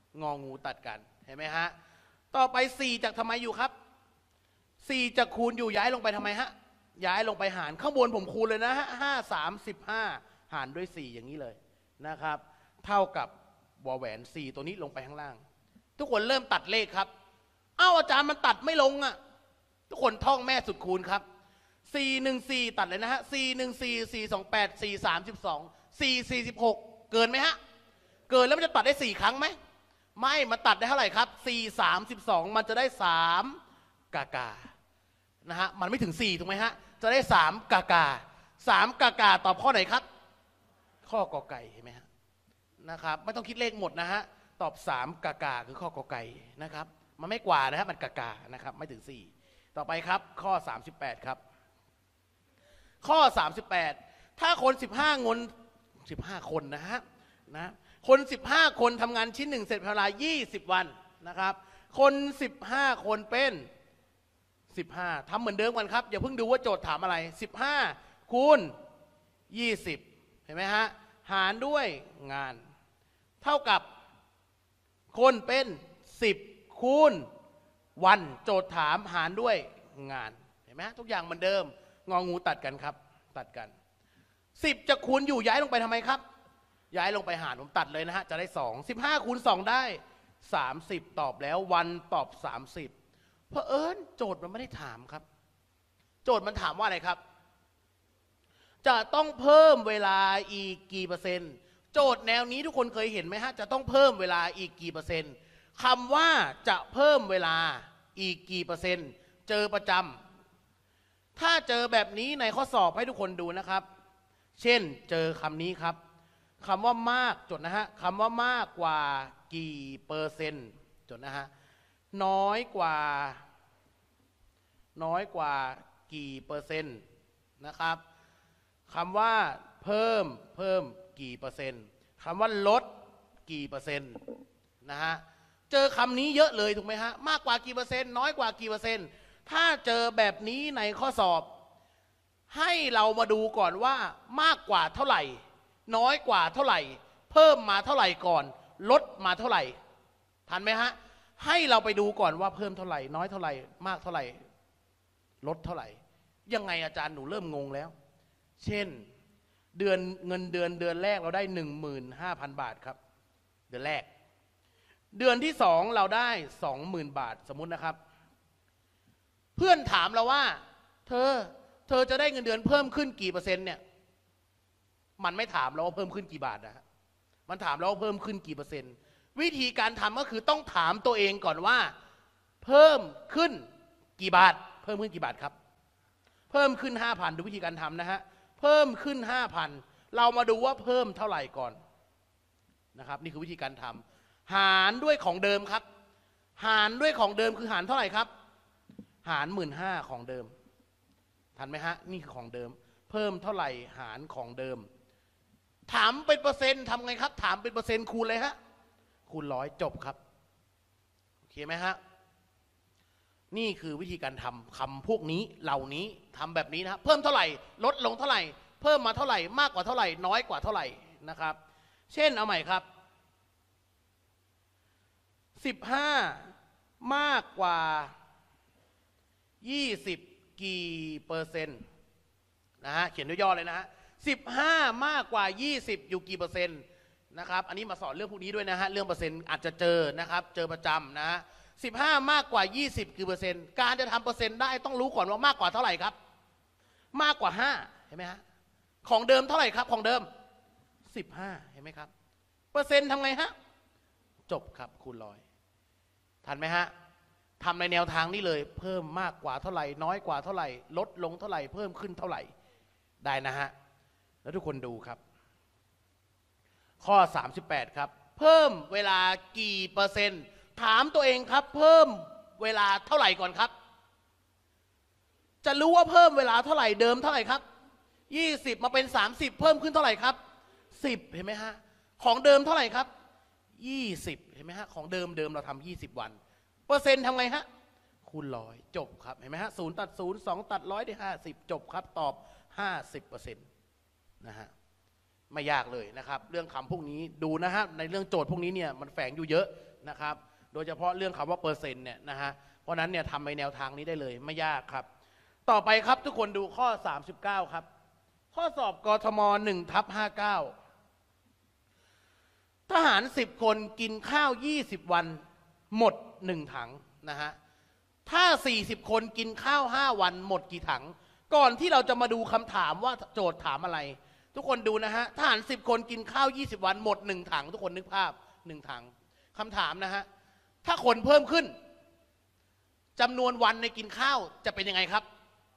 งองูตัดกันเห็นไหมฮะต่อไปสี่จากทำไมอยู่ครับสี่จากคูณอยู่ย้ายลงไปทำไมฮะย้ายลงไปหารข้างบนผมคูณเลยนะฮะห้าสามสิบห้าหารด้วยสี่อย่างนี้เลยนะครับเท่ากับวอแหวนสี่ตัวนี้ลงไปข้างล่างทุกคนเริ่มตัดเลขครับเอ้าอาจารย์มันตัดไม่ลงอ่ะทุกคนท่องแม่สุดคูณครับสี่หนึ่งสี่ตัดเลยนะฮะสี่หนึ่งสี่สี่สองแปดสี่สามสิบสองสี่สี่สิบหกเกินไหมฮะเกินแล้วมันจะตัดได้สี่ครั้งไหมไม่มันตัดได้เท่าไหร่ครับสี่สามสิบสองมันจะได้สามกากานะฮะมันไม่ถึงสี่ถูกไหมฮะจะได้สามกากาสามกากาตอบข้อไหนครับข้อกอไก่เห็นไหมฮะนะครับไม่ต้องคิดเลขหมดนะฮะตอบสามกากาคือข้อกอไก่นะครับมันไม่กว่านะฮะมันกากานะครับไม่ถึงสี่ต่อไปครับข้อสามสิบแปดครับข้อสามสิบแปดถ้าคนสิบห้างนสิบห้าคนนะฮะนะคนสิบห้าคนทำงานชิ้นหนึ่งเสร็จภายในเวลายี่สิบวันนะครับคนสิบห้าคนเป็นสิบห้าทำเหมือนเดิมกันครับอย่าเพิ่งดูว่าโจทย์ถามอะไรสิบห้าคูณยี่สิบเห็นไหมฮะหารด้วยงานเท่ากับคนเป็นสิบคูณวันโจทย์ถามหารด้วยงานเห็นไหมทุกอย่างเหมือนเดิมงองูตัดกันครับตัดกันสิบจะคูณอยู่ย้ายลงไปทำไมครับย้ายลงไปหารผมตัดเลยนะฮะจะได้สองสิบห้าคูณสองได้สามสิบตอบแล้ววันตอบสามสิบเพราะเอิญโจทย์มันไม่ได้ถามครับโจทย์มันถามว่าอะไรครับจะต้องเพิ่มเวลาอีกกี่เปอร์เซ็นต์โจทย์แนวนี้ทุกคนเคยเห็นไหมฮะจะต้องเพิ่มเวลาอีกกี่เปอร์เซ็นต์คำว่าจะเพิ่มเวลาอีกกี่เปอร์เซ็นต์เจอประจำถ้าเจอแบบนี้ในข้อสอบให้ทุกคนดูนะครับเช่นเจอคำนี้ครับคำว่ามากจดนะฮะคำว่ามากกว่ากี่เปอร์เซ็นต์จดนะฮะน้อยกว่าน้อยกว่ากี่เปอร์เซ็นต์นะครับคำว่าเพิ่มเพิ่มกี่เปอร์เซ็นต์คำว่าลดกี่เปอร์เซ็นต์นะฮะเจอคำนี้เยอะเลยถูกไหมฮะมากกว่ากี่เปอร์เซ็นต์น้อยกว่ากี่เปอร์เซ็นต์ถ้าเจอแบบนี้ในข้อสอบให้เรามาดูก่อนว่ามากกว่าเท่าไหร่น้อยกว่าเท่าไหร่เพิ่มมาเท่าไหร่ก่อนลดมาเท่าไหร่ทันไหมฮะให้เราไปดูก่อนว่าเพิ่มเท่าไหร่น้อยเท่าไหร่มากเท่าไหร่ลดเท่าไหร่ยังไงอาจารย์หนูเริ่มงงแล้วเช่นเดือนเงินเดือนเดือนแรกเราได้หนึ่งหมื่นห้าพันบาทครับเดือนแรกเดือนที่สองเราได้สองหมื่นบาทสมมุตินะครับเพื่อนถามเราว่าเธอเธอจะได้เงินเดือนเพิ่มขึ้นกี่เปอร์เซ็นต์เนี่ยมันไม่ถามเราว่าเพิ่มขึ้นกี่บาทนะฮะมันถามเราว่าเพิ่มขึ้นกี่เปอร์เซ็นต์วิธีการทำก็คือต้องถามตัวเองก่อนว่าเพิ่มขึ้นกี่บาทเพิ่มขึ้นกี่บาทครับเพิ่มขึ้นห้าพันดูวิธีการทำนะฮะเพิ่มขึ้นห้าพันเรามาดูว่าเพิ่มเท่าไหร่ก่อนนะครับนี่คือวิธีการทำหารด้วยของเดิมครับหารด้วยของเดิมคือหารเท่าไหร่ครับหารหมื่นห้าของเดิมทันไหมฮะนี่คือของเดิมเพิ่มเท่าไหร่หารของเดิมถามเป็นเปอร์เซ็นต์ทำไงครับถามเป็นเปอร์เซ็นต์คูณเลยฮะคูณร้อยจบครับโอเคไหมฮะนี่คือวิธีการทำคำพวกนี้เหล่านี้ทำแบบนี้นะเพิ่มเท่าไหร่ลดลงเท่าไหร่เพิ่มมาเท่าไหร่มากกว่าเท่าไหร่น้อยกว่าเท่าไหร่นะครับเช่นเอาใหม่ครับสิบห้ามากกว่ายี่สิบกี่เปอร์เซ็นต์นะฮะเขียนด้วยย่อเลยนะฮะสิบห้ามากกว่ายี่สิบอยู่กี่เปอร์เซ็นต์นะครับอันนี้มาสอนเรื่องพวกนี้ด้วยนะฮะเรื่องเปอร์เซ็นต์อาจจะเจอนะครับเจอประจำนะฮะสิบห้ามากกว่ายี่สิบกี่เปอร์เซ็นต์การจะทำเปอร์เซ็นต์ได้ต้องรู้ก่อนว่ามากกว่าเท่าไหร่ครับมากกว่าห้าเห็นไหมฮะของเดิมเท่าไหร่ครับของเดิมสิบห้าเห็นไหมครับเปอร์เซ็นต์ทำไงฮะจบครับคูณร้อยทันไหมฮะทำในแนวทางนี้เลยเพิ่มมากกว่าเท่าไหร่น้อยกว่าเท่าไหร่ลดลงเท่าไหร่เพิ่มขึ้นเท่าไหร่ได้นะฮะแล้วทุกคนดูครับข้อสามสิบแปดครับเพิ่มเวลากี่เปอร์เซ็นต์ถามตัวเองครับเพิ่มเวลาเท่าไหร่ก่อนครับจะรู้ว่าเพิ่มเวลาเท่าไหร่เดิมเท่าไหร่ครับยี่สิบมาเป็นสามสิบเพิ่มขึ้นเท่าไหร่ครับสิบเห็นไหมฮะของเดิมเท่าไหร่ครับยี่สิบเห็นไหมฮะของเดิมเดิมเราทำยี่สิบวันเปอร์เซ็นต์ทำไงฮะคูณร้อยจบครับเห็นไหมฮะศูนย์ตัดศูนย์สองตัดร้อยได้ห้าสิบจบครับตอบห้าสิบเปอร์เซ็นต์นะฮะไม่ยากเลยนะครับเรื่องคำพวกนี้ดูนะฮะในเรื่องโจทย์พวกนี้เนี่ยมันแฝงอยู่เยอะนะครับโดยเฉพาะเรื่องคำว่าเปอร์เซ็นต์เนี่ยนะฮะเพราะนั้นเนี่ยทำในแนวทางนี้ได้เลยไม่ยากครับต่อไปครับทุกคนดูข้อสามสิบเก้าครับข้อสอบกทมหนึ่งทับห้าเก้าทหารสิบคนกินข้าวยี่สิบวันหมดหนึ่งถังนะฮะถ้าสี่สิบคนกินข้าวห้าวันหมดกี่ถังก่อนที่เราจะมาดูคำถามว่าโจทย์ถามอะไรทุกคนดูนะฮะทหารสิบคนกินข้าวยี่สิบวันหมดหนึ่งถังทุกคนนึกภาพหนึ่งถังคำถามนะฮะถ้าคนเพิ่มขึ้นจำนวนวันในกินข้าวจะเป็นยังไงครับ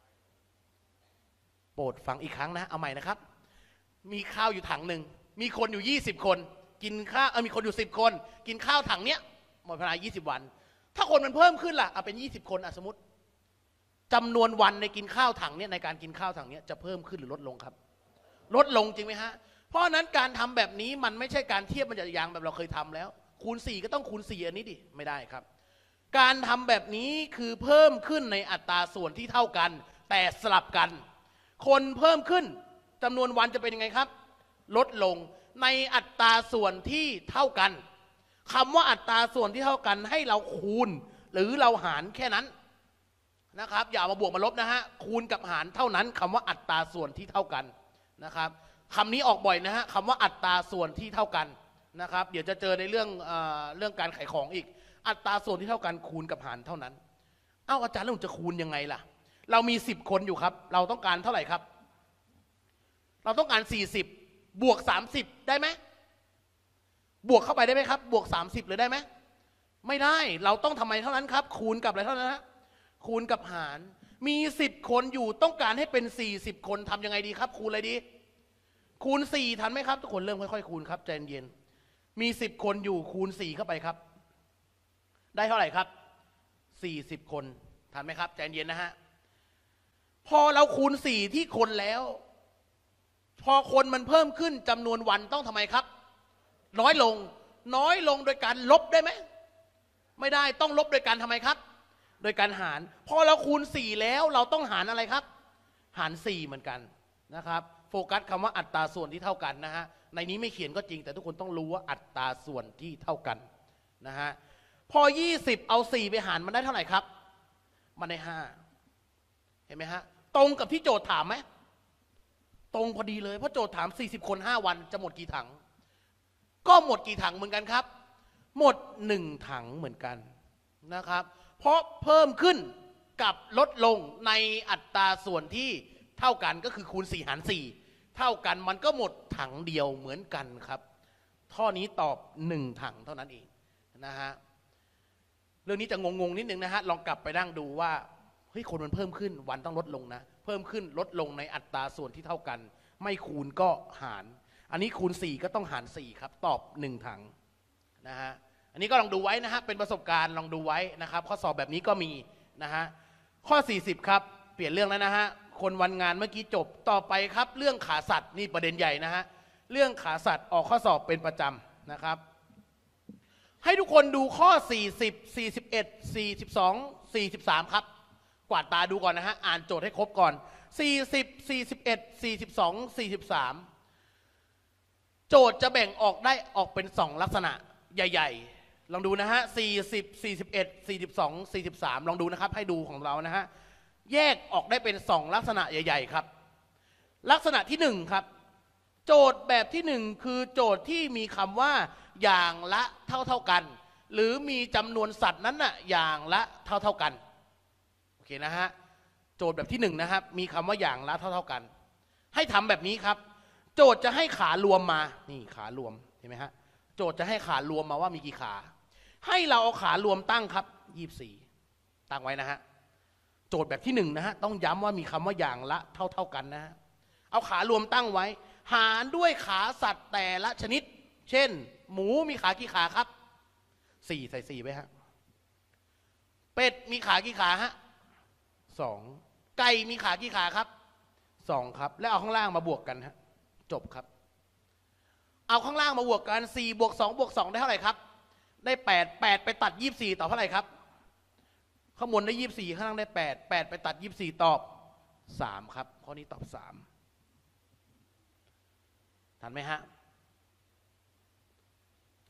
โปรดฟังอีกครั้งนะเอาใหม่นะครับมีข้าวอยู่ถังหนึ่งมีคนอยู่ยี่สิบคนกินข้าวเออมีคนอยู่สิบคนกินข้าวถังเนี้ยหมดภายในยี่สิบวันถ้าคนมันเพิ่มขึ้นล่ะเอาเป็นยี่สิบคนอ่ะสมมติจำนวนวันในกินข้าวถังเนี้ยในการกินข้าวถังเนี้ยจะเพิ่มขึ้นหรือลดลงครับลดลงจริงไหมฮะเพราะนั้นการทำแบบนี้มันไม่ใช่การเทียบมันจากอย่างแบบเราเคยทำแล้วคูณสี่ก็ต้องคูณสี่อันนี้ดิไม่ได้ครับการทำแบบนี้คือเพิ่มขึ้นในอัตราส่วนที่เท่ากันแต่สลับกันคนเพิ่มขึ้นจำนวนวันจะเป็นยังไงครับลดลงในอัตราส่วนที่เท่ากันคำว่าอัตราส่วนที่เท่ากันให้เราคูณหรือเราหารแค่นั้นนะครับอย่ามาบวกมาลบนะฮะคูณกับหารเท่านั้นคำว่าอัตราส่วนที่เท่ากันนะครับคำนี้ออกบ่อยนะฮะคำว่าอัตราส่วนที่เท่ากันนะครับเดี๋ยวจะเจอในเรื่องเอ่อเรื่องการขายของอีกอัตราส่วนที่เท่ากันคูณกับหารเท่านั้นเอ้าอาจารย์แล้วจะคูณยังไงล่ะเรามีสิบคนอยู่ครับเราต้องการเท่าไหร่ครับเราต้องการสี่สิบบวกสามสิบได้ไหมบวกเข้าไปได้ไหมครับบวกสามสิบเลยได้ไหมไม่ได้เราต้องทำไมเท่านั้นครับคูณกับอะไรเท่านั้นฮะคูณกับหารมีสิบคนอยู่ต้องการให้เป็นสี่สิบคนทำยังไงดีครับคูณอะไรดีคูณสี่ทันไหมครับทุกคนเริ่มค่อยๆคูณครับใจเย็นมีสิบคนอยู่คูณสี่เข้าไปครับได้เท่าไหร่ครับสี่สิบคนทันไหมครับใจเย็นนะฮะพอเราคูณสี่ที่คนแล้วพอคนมันเพิ่มขึ้นจำนวนวันต้องทำไมครับน้อยลงน้อยลงโดยการลบได้ไหมไม่ได้ต้องลบโดยการทำไมครับโดยการหารพอเราคูณสี่แล้วเราต้องหารอะไรครับหารสี่เหมือนกันนะครับโฟกัสคำว่าอัตราส่วนที่เท่ากันนะฮะในนี้ไม่เขียนก็จริงแต่ทุกคนต้องรู้ว่าอัตราส่วนที่เท่ากันนะฮะพอยี่สิบเอาสี่ไปหารมันได้เท่าไหร่ครับมันได้ห้าเห็นไหมฮะตรงกับที่โจทย์ถามไหมตรงพอดีเลยเพราะโจทย์ถามสี่สิบคนห้าวันจะหมดกี่ถังก็หมดกี่ถังเหมือนกันครับหมดหนึ่งถังเหมือนกันนะครับเพราะเพิ่มขึ้นกับลดลงในอัตราส่วนที่เท่ากันก็คือคูณสี่หารสี่เท่ากันมันก็หมดถังเดียวเหมือนกันครับข้อนี้ตอบหนึ่งถังเท่านั้นเองนะฮะเรื่องนี้จะงงๆนิดนึงนะฮะลองกลับไปนั่งดูว่าเฮ้ยคนมันเพิ่มขึ้นวันต้องลดลงนะเพิ่มขึ้นลดลงในอัตราส่วนที่เท่ากันไม่คูณก็หารอันนี้คูณสี่ก็ต้องหารสี่ครับตอบหนึ่งถังนะฮะอันนี้ก็ลองดูไว้นะฮะเป็นประสบการณ์ลองดูไว้นะครับข้อสอบแบบนี้ก็มีนะฮะข้อสี่สิบครับเปลี่ยนเรื่องแล้วนะฮะคนวันงานเมื่อกี้จบต่อไปครับเรื่องขาสัตว์นี่ประเด็นใหญ่นะฮะเรื่องขาสัตว์ออกข้อสอบเป็นประจำนะครับให้ทุกคนดูข้อสี่สิบ สี่สิบเอ็ด สี่สิบสอง สี่สิบสามครับกวาดตาดูก่อนนะฮะอ่านโจทย์ให้ครบก่อนสี่สิบ สี่สิบเอ็ด สี่สิบสอง สี่สิบสามโจทย์จะแบ่งออกได้ออกเป็นสองลักษณะใหญ่ๆลองดูนะฮะสี่สิบ สี่สิบเอ็ด สี่สิบสอง สี่สิบสามลองดูนะครับให้ดูของเรานะฮะแยกออกได้เป็นสองลักษณะใหญ่ๆครับลักษณะที่หนึ่งครับโจทย์แบบที่หนึ่งคือโจทย์ที่มีคำว่าอย่างละเท่าๆกันหรือมีจำนวนสัตว์นั้นน่ะอย่างละเท่าๆกันโอเคนะฮะโจทย์แบบที่หนึ่งนะครับมีคำว่าอย่างละเท่าๆกันให้ทำแบบนี้ครับโจทย์จะให้ขารวมมานี่ขารวมเห็นไหมฮะโจทย์จะให้ขารวมมาว่ามีกี่ขาให้เราเอาขารวมตั้งครับยี่สิบสี่ตั้งไว้นะฮะโจทย์แบบที่หนึ่งนะฮะต้องย้ำว่ามีคำว่าอย่างละเท่าๆกันนะฮะเอาขารวมตั้งไว้หารด้วยขาสัตว์แต่ละชนิดเช่นหมูมีขากี่ขาครับสี่ใส่สี่ไว้ฮะเป็ดมีขากี่ขาฮะสองไก่มีขากี่ขาครับสองครับแล้วเอาข้างล่างมาบวกกันฮะจบครับเอาข้างล่างมาบวกกันสี่บวกสองบวกสองได้เท่าไหร่ครับได้แปดแปดไปตัดยี่สิบสี่ตอบเท่าไหร่ครับข้างบนได้ยี่สิบสี่ข้างล่างได้แปดแปดไปตัดยี่สิบสี่ตอบสามครับข้อนี้ตอบสามทันไหมฮะ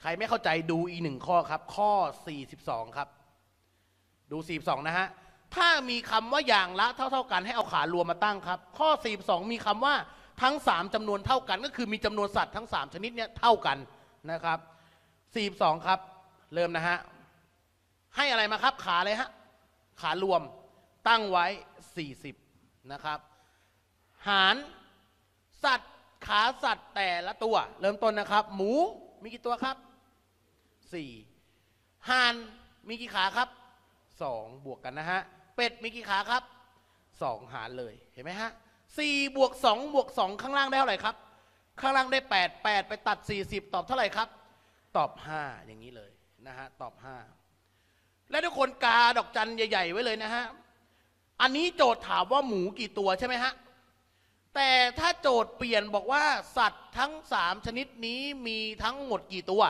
ใครไม่เข้าใจดูอีกหนึ่งข้อครับข้อสี่สิบสองครับดูสี่สิบสองนะฮะถ้ามีคำว่าอย่างละเท่าเท่ากันให้เอาขารวมมาตั้งครับข้อสี่สิบสองมีคำว่าทั้งสามจำนวนเท่ากันก็คือมีจำนวนสัตว์ทั้งสามชนิดเนี้ยเท่ากันนะครับสี่สิบสองครับเริ่มนะฮะให้อะไรมาครับขาเลยฮะขารวมตั้งไว้สี่สิบนะครับหารสัตว์ขาสัตว์แต่ละตัวเริ่มต้นนะครับหมูมีกี่ตัวครับสี่ห่านมีกี่ขาครับสองบวกกันนะฮะเป็ดมีกี่ขาครับสองหารเลยเห็นไหมฮะสี่บวกสองบวกสองข้างล่างได้เท่าไหร่ครับข้างล่างได้แปด แปดไปตัดสี่สิบตอบเท่าไหร่ครับตอบห้าอย่างนี้เลยนะฮะตอบห้าและทุกคนกาดอกจันใหญ่ๆไว้เลยนะฮะอันนี้โจทย์ถามว่าหมูกี่ตัวใช่ไหมฮะแต่ถ้าโจทย์เปลี่ยนบอกว่าสัตว์ทั้งสามชนิดนี้มีทั้งหมดกี่ตัว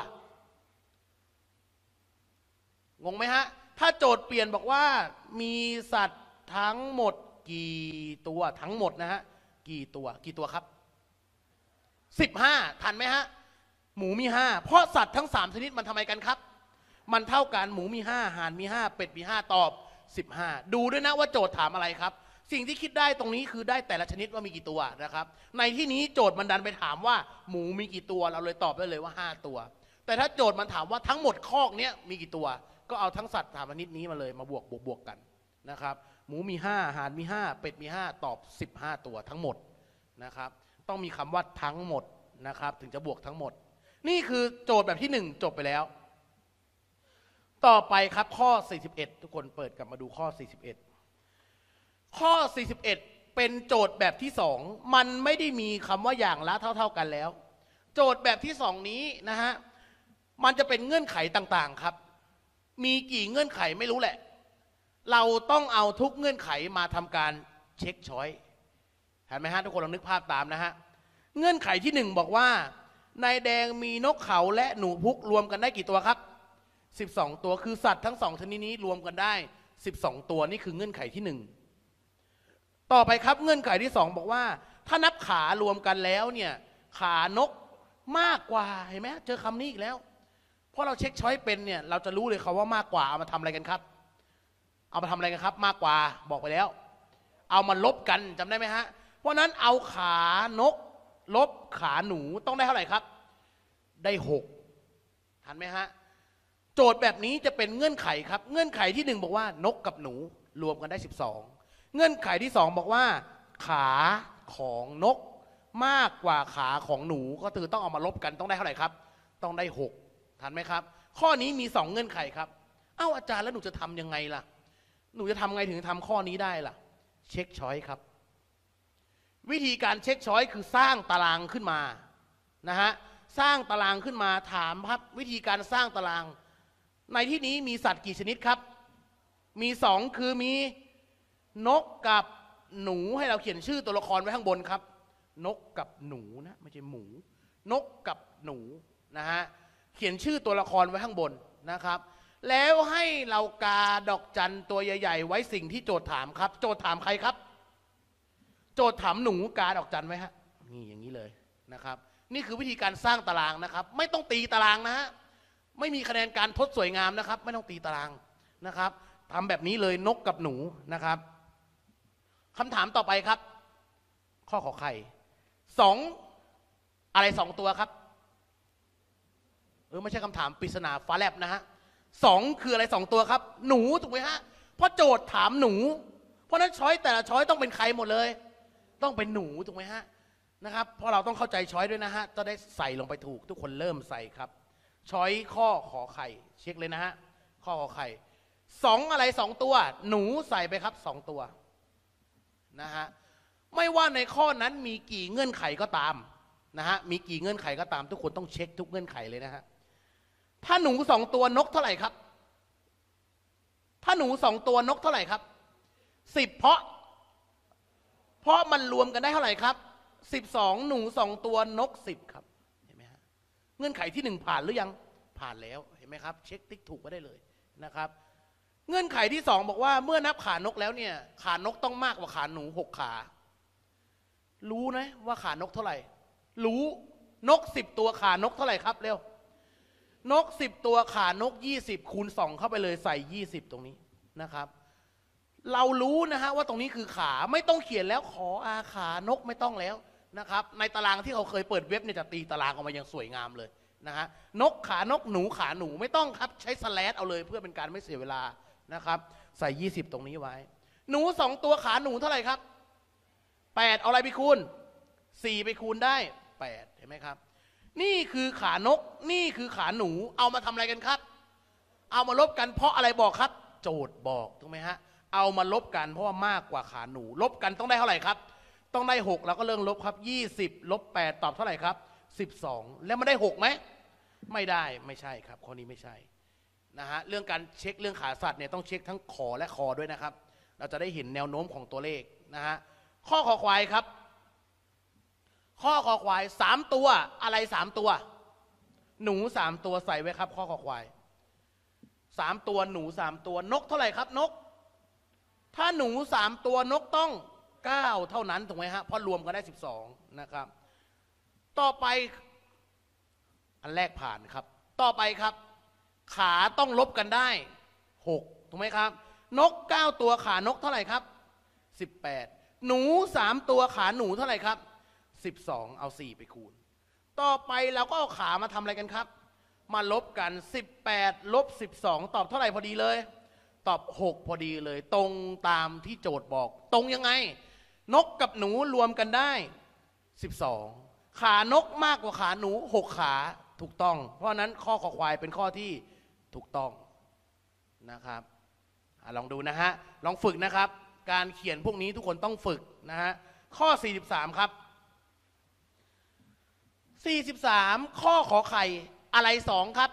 งงไหมฮะถ้าโจทย์เปลี่ยนบอกว่ามีสัตว์ทั้งหมดกี่ตัวทั้งหมดนะฮะกี่ตัวกี่ตัวครับสิบห้าทันไหมฮะหมูมีห้าเพราะสัตว์ทั้งสามชนิดมันทำไมกันครับมันเท่ากันหมูมีห้าห่านมีห้าเป็ดมีห้าตอบสิบห้าดูด้วยนะว่าโจทย์ถามอะไรครับสิ่งที่คิดได้ตรงนี้คือได้แต่ละชนิดว่ามีกี่ตัวนะครับในที่นี้โจทย์มันดันไปถามว่าหมูมีกี่ตัวเราเลยตอบได้เลยว่าห้าตัวแต่ถ้าโจทย์มันถามว่าทั้งหมดคอกเนี้ยมีกี่ตัวก็เอาทั้งสัตว์สามชนิดนี้มาเลยมาบวกบวกบวกกันนะครับหมูมีห้าห่านมีห้าเป็ดมีห้าตอบสิบห้าตัวทั้งหมดนะครับต้องมีคำว่าทั้งหมดนะครับถึงจะบวกทั้งหมดนี่คือโจทย์แบบที่หนึ่งจบไปแล้วต่อไปครับข้อสี่สิบเอ็ดทุกคนเปิดกลับมาดูข้อสี่สิบเอ็ดข้อสี่สิบเอ็ดเป็นโจทย์แบบที่สองมันไม่ได้มีคำว่าอย่างละเท่าๆกันแล้วโจทย์แบบที่สองนี้นะฮะมันจะเป็นเงื่อนไขต่างๆครับมีกี่เงื่อนไขไม่รู้แหละเราต้องเอาทุกเงื่อนไขมาทำการเช็คช้อยเห็นไหมฮะทุกคนลองนึกภาพตามนะฮะเงื่อนไขที่หนึ่งบอกว่านายแดงมีนกเขาและหนูพุกรวมกันได้กี่ตัวครับสิบสองตัวคือสัตว์ทั้งสองชนิดนี้รวมกันได้สิบสองตัวนี่คือเงื่อนไขที่หนึ่งต่อไปครับเงื่อนไขที่สองบอกว่าถ้านับขารวมกันแล้วเนี่ยขานกมากกว่าเห็นไหมเจอคำนี้อีกแล้วเพราะเราเช็คช้อยเป็นเนี่ยเราจะรู้เลยครับว่ามากกว่าเอามาทำอะไรกันครับเอามาทำอะไรกันครับมากกว่าบอกไปแล้วเอามาลบกันจำได้ไหมฮะเพราะนั้นเอาขานกลบขาหนูต้องได้เท่าไหร่ครับได้หกทันไหมฮะโจทย์แบบนี้จะเป็นเงื่อนไขครับเงื่อนไขที่หนึ่งบอกว่านกกับหนูรวมกันได้สิบสองเงื่อนไขที่สองบอกว่าขาของนกมากกว่าขาของหนูก็คือต้องเอามาลบกันต้องได้เท่าไหร่ครับต้องได้หกทันไหมครับข้อนี้มีสองเงื่อนไขครับเอ้าอาจารย์แล้วหนูจะทำยังไงล่ะหนูจะทำไงถึงทำข้อนี้ได้ล่ะเช็คช้อยครับวิธีการเช็คช้อยคือสร้างตารางขึ้นมานะฮะสร้างตารางขึ้นมาถามครับวิธีการสร้างตารางในที่นี้มีสัตว์กี่ชนิดครับมีสองคือมีนกกับหนูให้เราเขียนชื่อตัวละครไว้ข้างบนครับนกกับหนูนะไม่ใช่หมูนกกับหนูนะฮะเขียนชื่อตัวละครไว้ข้างบนนะครับแล้วให้เรากาดอกจันตัวใหญ่ๆไว้สิ่งที่โจทย์ถามครับโจทย์ถามใครครับโจทย์ถามหนูกาดอกจันไว้ฮะนี่อย่างนี้เลยนะครับนี่คือวิธีการสร้างตารางนะครับไม่ต้องตีตารางนะฮะไม่มีคะแนนการทดสวยงามนะครับไม่ต้องตีตารางนะครับทำแบบนี้เลยนกกับหนูนะครับคำถามต่อไปครับข้อขอไข่สองอะไรสองตัวครับเออไม่ใช่คำถามปริศนาฟ้าแลบนะฮะสองคืออะไรสองตัวครับหนูถูกไหมฮะเพราะโจทย์ถามหนูเพราะนั้นช้อยแต่ละช้อยต้องเป็นใครหมดเลยต้องเป็นหนูถูกไหมฮะนะครับเพราะเราต้องเข้าใจช้อยด้วยนะฮะจะได้ใส่ลงไปถูกทุกคนเริ่มใส่ครับช้อยข้อขอไข่เช็คเลยนะฮะข้อขอไข่สองอะไรสองตัวหนูใส่ไปครับสองตัวนะฮะไม่ว่าในข้อนั้นมีกี่เงื่อนไขก็ตามนะฮะมีกี่เงื่อนไขก็ตามทุกคนต้องเช็คทุกเงื่อนไขเลยนะฮะถ้าหนูสองตัวนกเท่าไหร่ครับถ้าหนูสองตัวนกเท่าไหร่ครับสิบเพราะเพราะมันรวมกันได้เท่าไหร่ครับสิบสองหนูสองตัวนกสิบครับเห็นไหมฮะเงื่อนไขที่หนึ่งผ่านหรือยังผ่านแล้วเห็นไหมครับเช็คติ๊กถูกไว้ได้เลยนะครับเงื่อนไขที่สองบอกว่าเมื่อนับขานกแล้วเนี่ยขานกต้องมากกว่าขาหนูหกขารู้นะว่าขานกเท่าไหร่รู้นกสิบตัวขานกเท่าไหร่ครับเร็วนกสิบตัวขานกยี่สิบคูณสองเข้าไปเลยใส่ยี่สิบตรงนี้นะครับเรารู้นะฮะว่าตรงนี้คือขาไม่ต้องเขียนแล้วขออาขานกไม่ต้องแล้วนะครับในตารางที่เขาเคยเปิดเว็บเนี่ยจะตีตารางออกมาอย่างสวยงามเลยนะฮะนกขานกหนูขาหนูไม่ต้องครับใช้สแลชเอาเลยเพื่อเป็นการไม่เสียเวลานะครับใส่ยี่สิบตรงนี้ไว้หนูสองตัวขาหนูเท่าไหร่ครับแปดเอาอะไรไปคูณสี่ไปคูณได้แปดเห็นไหมครับนี่คือขานกนี่คือขาหนูเอามาทำอะไรกันครับเอามาลบกันเพราะอะไรบอกครับโจทย์บอกถูกไหมฮะเอามาลบกันเพราะว่ามากกว่าขาหนูลบกันต้องได้เท่าไหร่ครับต้องได้หกแล้วก็เริ่มลบครับยี่สิบลบแปดตอบเท่าไหร่ครับสิบสองแล้วมันได้หกไหมไม่ได้ไม่ใช่ครับข้อนี้ไม่ใช่นะฮะเรื่องการเช็คเรื่องขาสัตว์เนี่ยต้องเช็คทั้งขอและคอด้วยนะครับเราจะได้เห็นแนวโน้มของตัวเลขนะฮะข้อคอควายครับข้อคอควายสามตัวอะไรสามตัวหนูสามตัวใส่ไว้ครับข้อคอควายสามตัวหนูสามตัวนกเท่าไหร่ครับนกถ้าหนูสามตัวนกต้องเก้าเท่านั้นถูกไหมฮะเพราะรวมกันได้สิบสองนะครับต่อไปอันแรกผ่านครับต่อไปครับขาต้องลบกันได้หกถูกไหมครับนกเก้าตัวขานกเท่าไหร่ครับสิบแปดหนูสามตัวขาหนูเท่าไหร่ครับสิบสองเอาสี่ไปคูณต่อไปเราก็เอาขามาทำอะไรกันครับมาลบกันสิบแปดลบสิบสองตอบเท่าไหร่พอดีเลยตอบหกพอดีเลยตรงตามที่โจทย์บอกตรงยังไงนกกับหนูรวมกันได้สิบสองขานกมากกว่าขาหนูหกขาถูกต้องเพราะนั้นข้อขอควายเป็นข้อที่ถูกต้องนะครับลองดูนะฮะลองฝึกนะครับการเขียนพวกนี้ทุกคนต้องฝึกนะฮะข้อสี่สิบสามครับสี่สิบสามข้อขอไข่อะไรสองครับ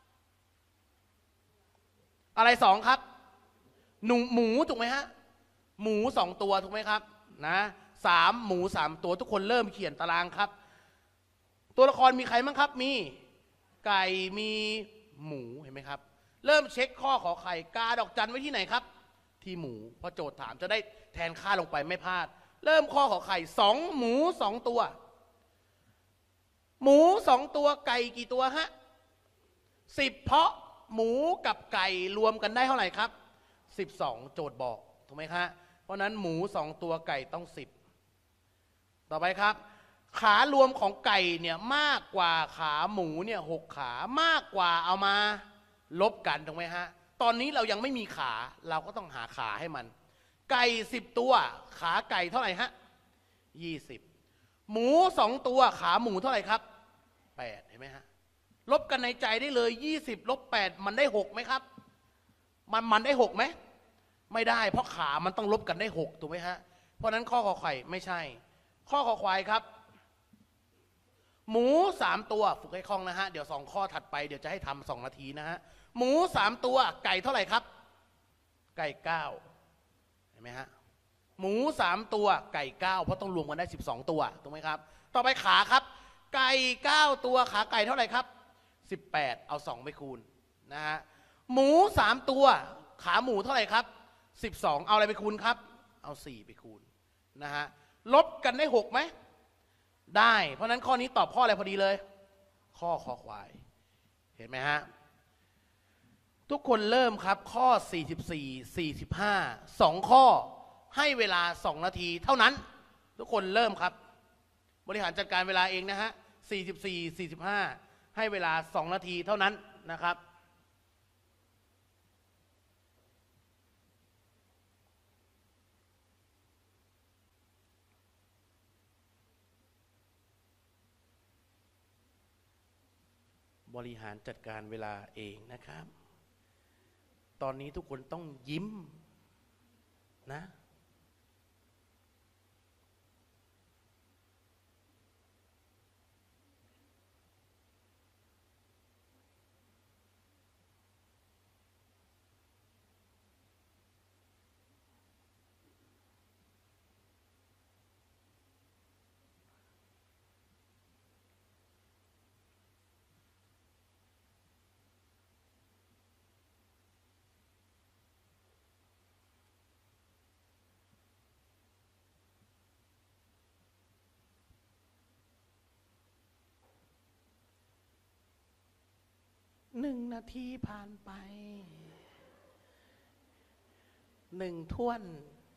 อะไรสองครับหนูหมูถูกไหมฮะหมูสองตัวถูกไหมครับนะสามหมูสามตัวทุกคนเริ่มเขียนตารางครับตัวละครมีใครบ้างครับมีไก่มีหมูเห็นไหมครับเริ่มเช็คข้อขอไข่กาดอกจันไว้ที่ไหนครับที่หมูพอโจทย์ถามจะได้แทนค่าลงไปไม่พลาดเริ่มข้อขอไข่สองหมูสองตัวหมูสองตัวไก่กี่ตัวฮะสิบเพราะหมูกับไก่รวมกันได้เท่าไหร่ครับสิบสองโจทย์บอกถูกไหมครับเพราะนั้นหมูสองตัวไก่ต้องสิบต่อไปครับขารวมของไก่เนี่ยมากกว่าขาหมูเนี่ยหกขามากกว่าเอามาลบกันถูกไหมฮะตอนนี้เรายังไม่มีขาเราก็ต้องหาขาให้มันไก่สิบตัวขาไก่เท่าไหร่ฮะยี่สิบหมูสองตัวขาหมูเท่าไหร่ครับแปดเห็นไหมฮะลบกันในใจได้เลยยี่สิบลบแปดมันได้หกไหมครับมันมันได้หกไหมไม่ได้เพราะขามันต้องลบกันได้หกถูกไหมฮะเพราะนั้นข้อขอไข่ไม่ใช่ข้อขอควายครับหมูสามตัวฝึกให้คล่องนะฮะเดี๋ยวสองข้อถัดไปเดี๋ยวจะให้ทำสองนาทีนะฮะหมูสามตัวไก่เท่าไหร่ครับไก่เก้าเห็นไหมฮะหมูสามตัวไก่เก้าเพราะต้องรวมกันได้สิบสองตัวถูกไหมครับต่อไปขาครับไก่เก้าตัวขาไก่เท่าไหร่ครับสิบแปดเอาสองไปคูณนะฮะหมูสามตัวขาหมูเท่าไหร่ครับสิบสองเอาอะไรไปคูณครับเอาสี่ไปคูณนะฮะลบกันได้หกไหมได้เพราะนั้นข้อนี้ตอบข้ออะไรพอดีเลยข้อคอควายเห็นไหมฮะทุกคนเริ่มครับข้อสี่สิบสี่ สี่สิบห้า สองข้อให้เวลาสองนาทีเท่านั้นทุกคนเริ่มครับบริหารจัดการเวลาเองนะฮะสี่สิบสี่ สี่สิบห้าให้เวลาสองนาทีเท่านั้นนะครับบริหารจัดการเวลาเองนะครับตอนนี้ทุกคนต้องยิ้มนะหนึ่งนาทีผ่านไปหนึ่งท้วน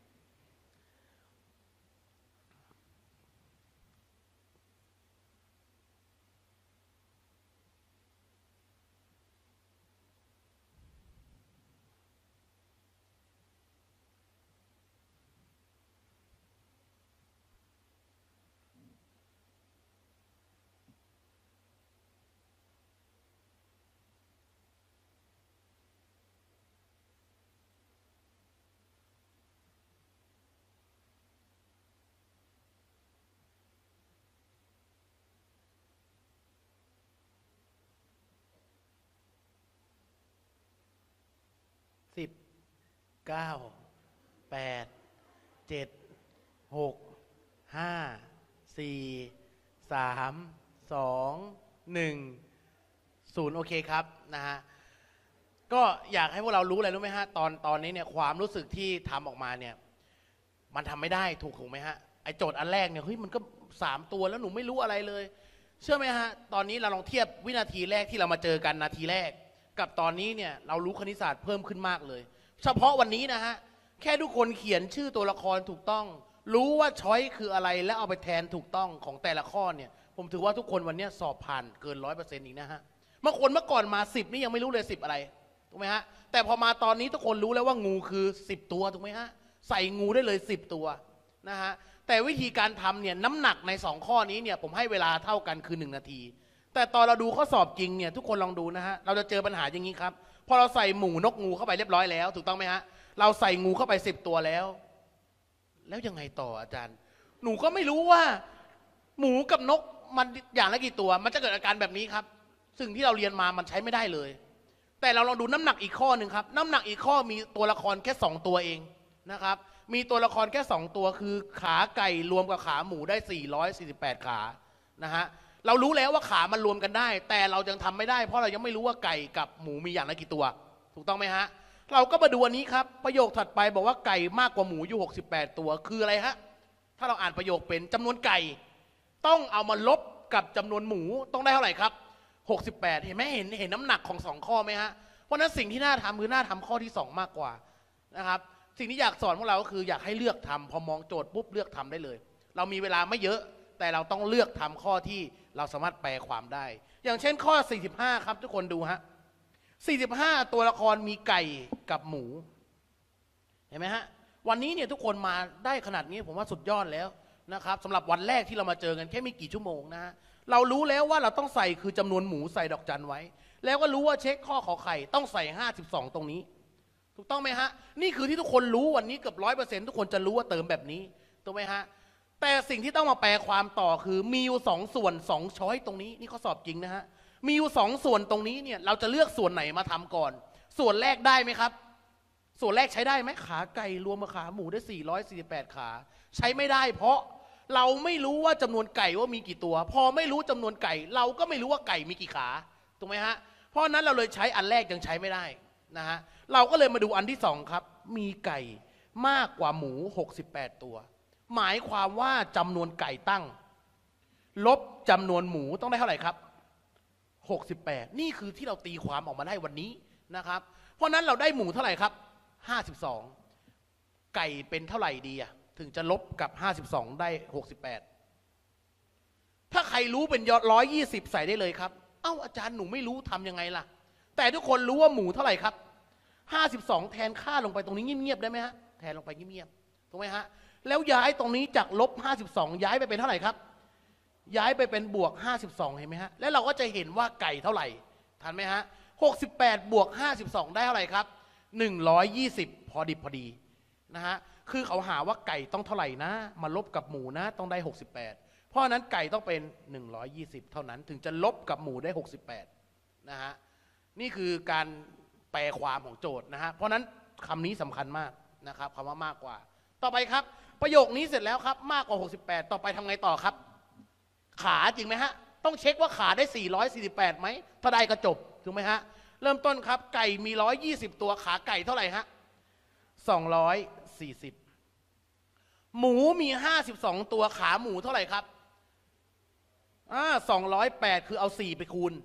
สิบเก้าแปดเจ็ดหกห้าสี่สามสองหนึ่งศูนย์โอเคครับนะฮะก็อยากให้พวกเรารู้อะไรรู้ไหมฮะตอนตอนนี้เนี่ยความรู้สึกที่ทำออกมาเนี่ยมันทำไม่ได้ถูกถูกไหมฮะไอโจทย์อันแรกเนี่ยเฮ้ยมันก็สามตัวแล้วหนูไม่รู้อะไรเลยเชื่อไหมฮะตอนนี้เราลองเทียบวินาทีแรกที่เรามาเจอกันนาทีแรกกับตอนนี้เนี่ยเรารู้คณิตศาสตร์เพิ่มขึ้นมากเลยเฉพาะวันนี้นะฮะแค่ทุกคนเขียนชื่อตัวละครถูกต้องรู้ว่าช้อยคืออะไรแล้วเอาไปแทนถูกต้องของแต่ละข้อเนี่ยผมถือว่าทุกคนวันนี้สอบผ่านเกินร้อยเปอร์เซ็นต์อีกนะฮะเมื่อคนเมื่อก่อนมาสิบนี่ยังไม่รู้เลยสิบอะไรถูกไหมฮะแต่พอมาตอนนี้ทุกคนรู้แล้วว่างูคือสิบตัวถูกไหมฮะใส่งูได้เลยสิบตัวนะฮะแต่วิธีการทำเนี่ยน้ำหนักในสองข้อนี้เนี่ยผมให้เวลาเท่ากันคือหนึ่งนาทีแต่ตอนเราดูข้อสอบจริงเนี่ยทุกคนลองดูนะฮะเราจะเจอปัญหาอย่างนี้ครับพอเราใส่หมูนกงูเข้าไปเรียบร้อยแล้วถูกต้องไหมฮะเราใส่งูเข้าไปสิบตัวแล้วแล้วยังไงต่ออาจารย์หนูก็ไม่รู้ว่าหมูกับนกมันอย่างละกี่ตัวมันจะเกิดอาการแบบนี้ครับสิ่งที่เราเรียนมามันใช้ไม่ได้เลยแต่เราลองดูน้ำหนักอีกข้อหนึ่งครับน้ำหนักอีกข้อมีตัวละครแค่สองตัวเองนะครับมีตัวละครแค่สองตัวคือขาไก่รวมกับขาหมูได้สี่ร้อยสี่สิบแปดขานะฮะเรารู้แล้วว่าขามันรวมกันได้แต่เรายังทำไม่ได้เพราะเรายังไม่รู้ว่าไก่กับหมูมีอย่างละกี่ตัวถูกต้องไหมฮะเราก็มาดูอันนี้ครับประโยคถัดไปบอกว่าไก่มากกว่าหมูอยู่หกสิบแปดตัวคืออะไรฮะถ้าเราอ่านประโยคเป็นจำนวนไก่ต้องเอามาลบกับจำนวนหมูต้องได้เท่าไหร่ครับหกสิบแปดเห็นไหมเห็นเห็นน้ำหนักของสองข้อไหมฮะเพราะนั้นสิ่งที่น่าทำคือน่าทำข้อที่สองมากกว่านะครับสิ่งที่อยากสอนพวกเราก็คืออยากให้เลือกทำพอมองโจทย์ปุ๊บเลือกทำได้เลยเรามีเวลาไม่เยอะแต่เราต้องเลือกทำข้อที่เราสามารถแปลความได้อย่างเช่นข้อสี่สิบห้าครับทุกคนดูฮะสี่สิบห้าตัวละครมีไก่กับหมูเห็นไหมฮะวันนี้เนี่ยทุกคนมาได้ขนาดนี้ผมว่าสุดยอดแล้วนะครับสำหรับวันแรกที่เรามาเจอกันแค่ไม่กี่ชั่วโมงนะฮะเรารู้แล้วว่าเราต้องใส่คือจำนวนหมูใส่ดอกจันไว้แล้วก็รู้ว่าเช็คข้อขอไข่ต้องใส่ห้าสิบสองตรงนี้ถูกต้องไหมฮะนี่คือที่ทุกคนรู้วันนี้เกือบร้อยเปอร์เซ็นต์ทุกคนจะรู้ว่าเติมแบบนี้ถูกไหมฮะแต่สิ่งที่ต้องมาแปลความต่อคือมีอยู่สองส่วนสองช้อยตรงนี้นี่ข้อสอบจริงนะฮะมีอยู่สองส่วนตรงนี้เนี่ยเราจะเลือกส่วนไหนมาทำก่อนส่วนแรกได้ไหมครับส่วนแรกใช้ได้ไหมขาไก่รวมกับขาหมูได้สี่ร้อยสี่สิบแปดขาใช้ไม่ได้เพราะเราไม่รู้ว่าจำนวนไก่ว่ามีกี่ตัวพอไม่รู้จำนวนไก่เราก็ไม่รู้ว่าไก่มีกี่ขาถูกไหมฮะเพราะนั้นเราเลยใช้อันแรกยังใช้ไม่ได้นะฮะเราก็เลยมาดูอันที่สองครับมีไก่มากกว่าหมูหกสิบแปดตัวหมายความว่าจำนวนไก่ตั้งลบจำนวนหมูต้องได้เท่าไหร่ครับหกสิบแปดนี่คือที่เราตีความออกมาได้วันนี้นะครับเพราะนั้นเราได้หมูเท่าไหร่ครับห้าสิบสองไก่เป็นเท่าไหร่ดีอะถึงจะลบกับห้าสิบสองได้หกสิบแปดถ้าใครรู้เป็นยอดร้อยยี่สิบใส่ได้เลยครับเอ้าอาจารย์หนูไม่รู้ทำยังไงล่ะแต่ทุกคนรู้ว่าหมูเท่าไหร่ครับห้าสิบสองแทนค่าลงไปตรงนี้เงียบๆได้ไหมฮะแทนลงไปเงียบๆถูกไหมฮะแล้วย้ายตรงนี้จากลบห้าสิบสองย้ายไปเป็นเท่าไหร่ครับย้ายไปเป็นบวกห้าสิบสองเห็นไหมฮะแล้วเราก็จะเห็นว่าไก่เท่าไหร่ทันไหมฮะหกสิบแปดบวกห้าสิบสองได้เท่าไหร่ครับหนึ่งร้อยยี่สิบพอดิบพอดีนะฮะคือเขาหาว่าไก่ต้องเท่าไหร่นะมาลบกับหมูนะต้องได้หกสิบแปดเพราะนั้นไก่ต้องเป็นหนึ่งร้อยยี่สิบเท่านั้นถึงจะลบกับหมูได้หกสิบแปดนะฮะนี่คือการแปลความของโจทย์นะฮะเพราะนั้นคำนี้สำคัญมากนะครับคำว่ามากกว่าต่อไปครับประโยคนี้เสร็จแล้วครับมากกว่าหกสิบแปดต่อไปทำไงต่อครับขาจริงไหมฮะต้องเช็คว่าขาได้สี่ร้อยสี่สิบแปดไหมถ้าได้ก็จบถูกไหมฮะเริ่มต้นครับไก่มีหนึ่งร้อยยี่สิบตัวขาไก่เท่าไหร่ฮะสองร้อยสี่สิบหมูมีห้าสิบสองตัวขาหมูเท่าไหร่ครับอ่าสองร้อยแปดคือเอาสี่ไปคูณ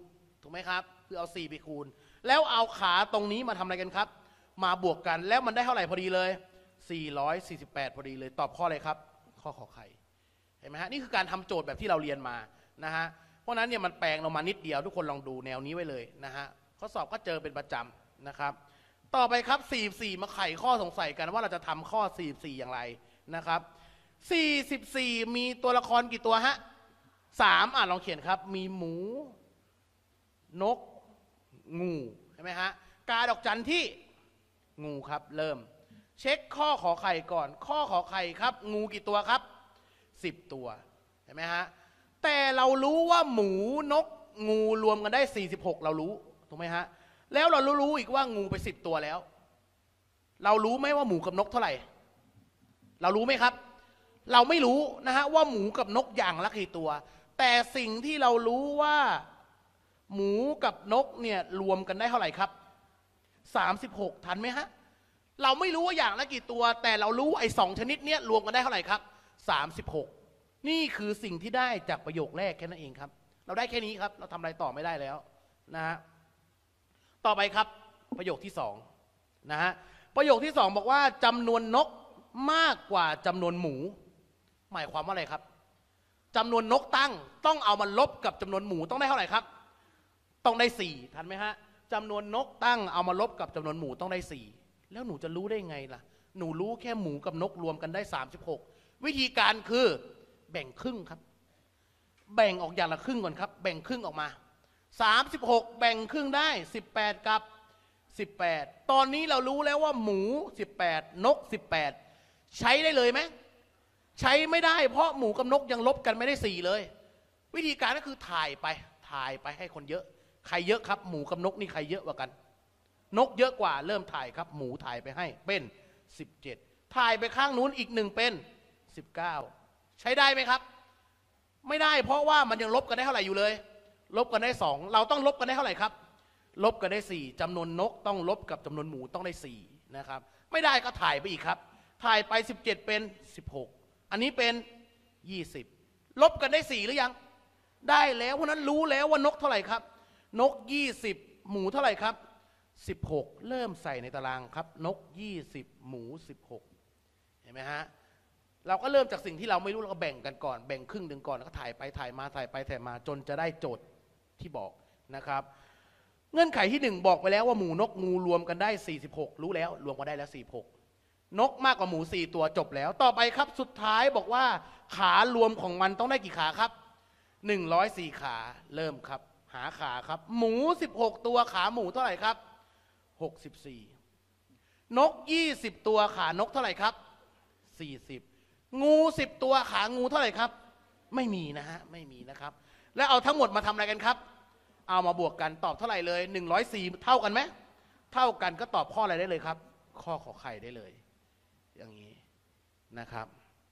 ถูกไหมครับคือเอาสี่ไปคูณแล้วเอาขาตรงนี้มาทำอะไรกันครับมาบวกกันแล้วมันได้เท่าไหร่พอดีเลยสี่ร้อยสี่สิบแปดพอดีเลยตอบข้ออะไรครับข้อขอไข่เห็นไหมฮะนี่คือการทำโจทย์แบบที่เราเรียนมานะฮะเพราะนั้นเนี่ยมันแปลงลงมานิดเดียวทุกคนลองดูแนวนี้ไว้เลยนะฮะข้อสอบก็เจอเป็นประจำนะครับต่อไปครับสี่สิบสี่มาไขข้อสงสัยกันว่าเราจะทำข้อสี่สิบสี่อย่างไรนะครับสี่สิบสี่มีตัวละครกี่ตัวฮะสามอ่ะลองเขียนครับมีหมูนกงูใช่ไหมฮะกาดอกจันที่งูครับเริ่มเช็คข้อขอไข่ก่อนข้อขอไข่ครับงูกี่ตัวครับสิบตัวเห็นไหมฮะแต่เรารู้ว่าหมูนกงูรวมกันได้สี่สิบหกเรารู้ถูกไหมฮะแล้วเรารู้อีกว่างูไปสิบตัวแล้วเรารู้ไหมว่าหมูกับนกเท่าไหร่เรารู้ไหมครับเราไม่รู้นะฮะว่าหมูกับนกอย่างละกี่ตัวแต่สิ่งที่เรารู้ว่าหมูกับนกเนี่ยรวมกันได้เท่าไหร่ครับสามสิบหกทันไหมฮะเราไม่รู้ว่าอย่างละกี่ตัวแต่เรารู้ไอ้สองชนิดเนี้ยรวมกันได้เท่าไหร่ครับสามสิบหกนี่คือสิ่งที่ได้จากประโยคแรกแค่นั้นเองครับเราได้แค่นี้ครับเราทำอะไรต่อไม่ได้แล้วนะฮะต่อไปครับประโยคที่สองนะฮะประโยคที่สองบอกว่าจำนวนนกมากกว่าจำนวนหมูหมายความว่าอะไรครับจำนวนนกตั้งต้องเอามาลบกับจำนวนหมูต้องได้เท่าไหร่ครับต้องได้สี่ทันไหมฮะจำนวนนกตั้งเอามาลบกับจำนวนหมูต้องได้สี่แล้วหนูจะรู้ได้ไงล่ะหนูรู้แค่หมูกับนกรวมกันได้สามสิบหกวิธีการคือแบ่งครึ่งครับแบ่งออกอย่างละครึ่งก่อนครับแบ่งครึ่งออกมาสามสิบหกแบ่งครึ่งได้สิบแปดกับสิบแปดตอนนี้เรารู้แล้วว่าหมูสิบแปดนกสิบแปดใช้ได้เลยไหมใช้ไม่ได้เพราะหมูกับนกยังลบกันไม่ได้สี่เลยวิธีการก็คือถ่ายไปถ่ายไปให้คนเยอะใครเยอะครับหมูกับนกนี่ใครเยอะกว่ากันนกเยอะกว่าเริ่มถ่ายครับหมูถ่ายไปให้เป็นสิบเจ็ดถ่ายไปข้างนู้นอีกหนึ่งเป็นสิบเก้าใช้ได้ไหมครับไม่ได้เพราะว่ามันยังลบกันได้เท่าไหร่อยู่เลยลบกันได้สองเราต้องลบกันได้เท่าไหร่ครับลบกันได้สี่จำนวนนกต้องลบกับจำนวนหมูต้องได้สี่นะครับไม่ได้ก็ถ่ายไปอีกครับถ่ายไปสิบเจ็ดเป็นสิบหกอันนี้เป็นยี่สิบลบกันได้สี่หรือยังได้แล้วเพราะนั้นรู้แล้วว่านกเท่าไหร่ครับนกยี่สิบหมูเท่าไหร่ครับสิบหกเริ่มใส่ในตารางครับนกยี่สิบหมูสิบหกเห็นไหมฮะเราก็เริ่มจากสิ่งที่เราไม่รู้เราก็แบ่งกันก่อนแบ่งครึ่งหนึ่งก่อนแล้วก็ถ่ายไปถ่ายมาถ่ายไปถ่ายมาจนจะได้โจทย์ที่บอกนะครับเงื่อนไขที่หนึ่งบอกไปแล้วว่าหมูนกงูรวมกันได้สี่สิบหกรู้แล้วรวมกันได้แล้วสี่สิบหกนกมากกว่าหมูสี่ตัวจบแล้วต่อไปครับสุดท้ายบอกว่าขารวมของมันต้องได้กี่ขาครับหนึ่งร้อยสี่ขาเริ่มครับหาขาครับหมูสิบหกตัวขาหมูเท่าไหร่ครับหกสิบสี่นกยี่สิบตัวขานกเท่าไหร่ครับสี่สิบงูสิบตัวขางูเท่าไหร่ครับไม่มีนะฮะไม่มีนะครับแล้วเอาทั้งหมดมาทำอะไรกันครับเอามาบวกกันตอบเท่าไหร่เลยหนึ่งร้อยสี่เท่ากันไหมเท่ากันก็ตอบข้ออะไรได้เลยครับข้อขอไข่ได้เลยอย่างนี้นะครับ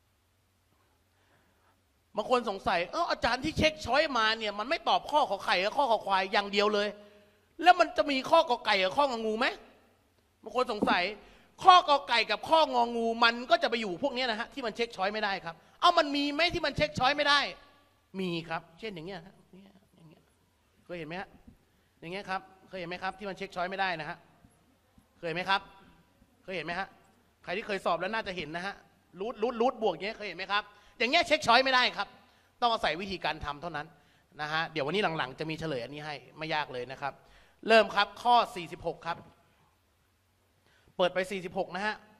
บางคนสงสัยเอออาจารย์ที่เช็คช้อยมาเนี่ยมันไม่ตอบข้อขอไข่กับข้อขอควายอย่างเดียวเลยแล้วมันจะมีข้อกอไก่กับข้ององูไหมบางคนสงสัยข้อกอไก่กับข้ององูมันก็จะไปอยู่พวกนี้นะฮะที่มันเช็คช้อยไม่ได้ครับเอามันมีไหมที่มันเช็คช้อยไม่ได้มีครับเช่นอย่างเงี้ยฮะอย่างเงี้ยเคยเห็นไหมฮะอย่างเงี้ยครับเคยเห็นไหมครับที่มันเช็คช้อยไม่ได้นะฮะเคยไหมครับเคยเห็นไหมฮะใครที่เคยสอบแล้วน่าจะเห็นนะฮะรูทรูทรูทบวกเงี้ยเคยเห็นไหมครับอย่างเงี้ยเช็คช้อยไม่ได้ครับต้องอาศัยวิธีการทำเท่านั้นนะฮะเดี๋ยววันนี้หลังๆจะมีเฉลยอันนี้ให้ไม่ยากเลยนะครับเริ่มครับข้อสี่สิบหกครับเปิดไปสี่สิบหกนะฮะ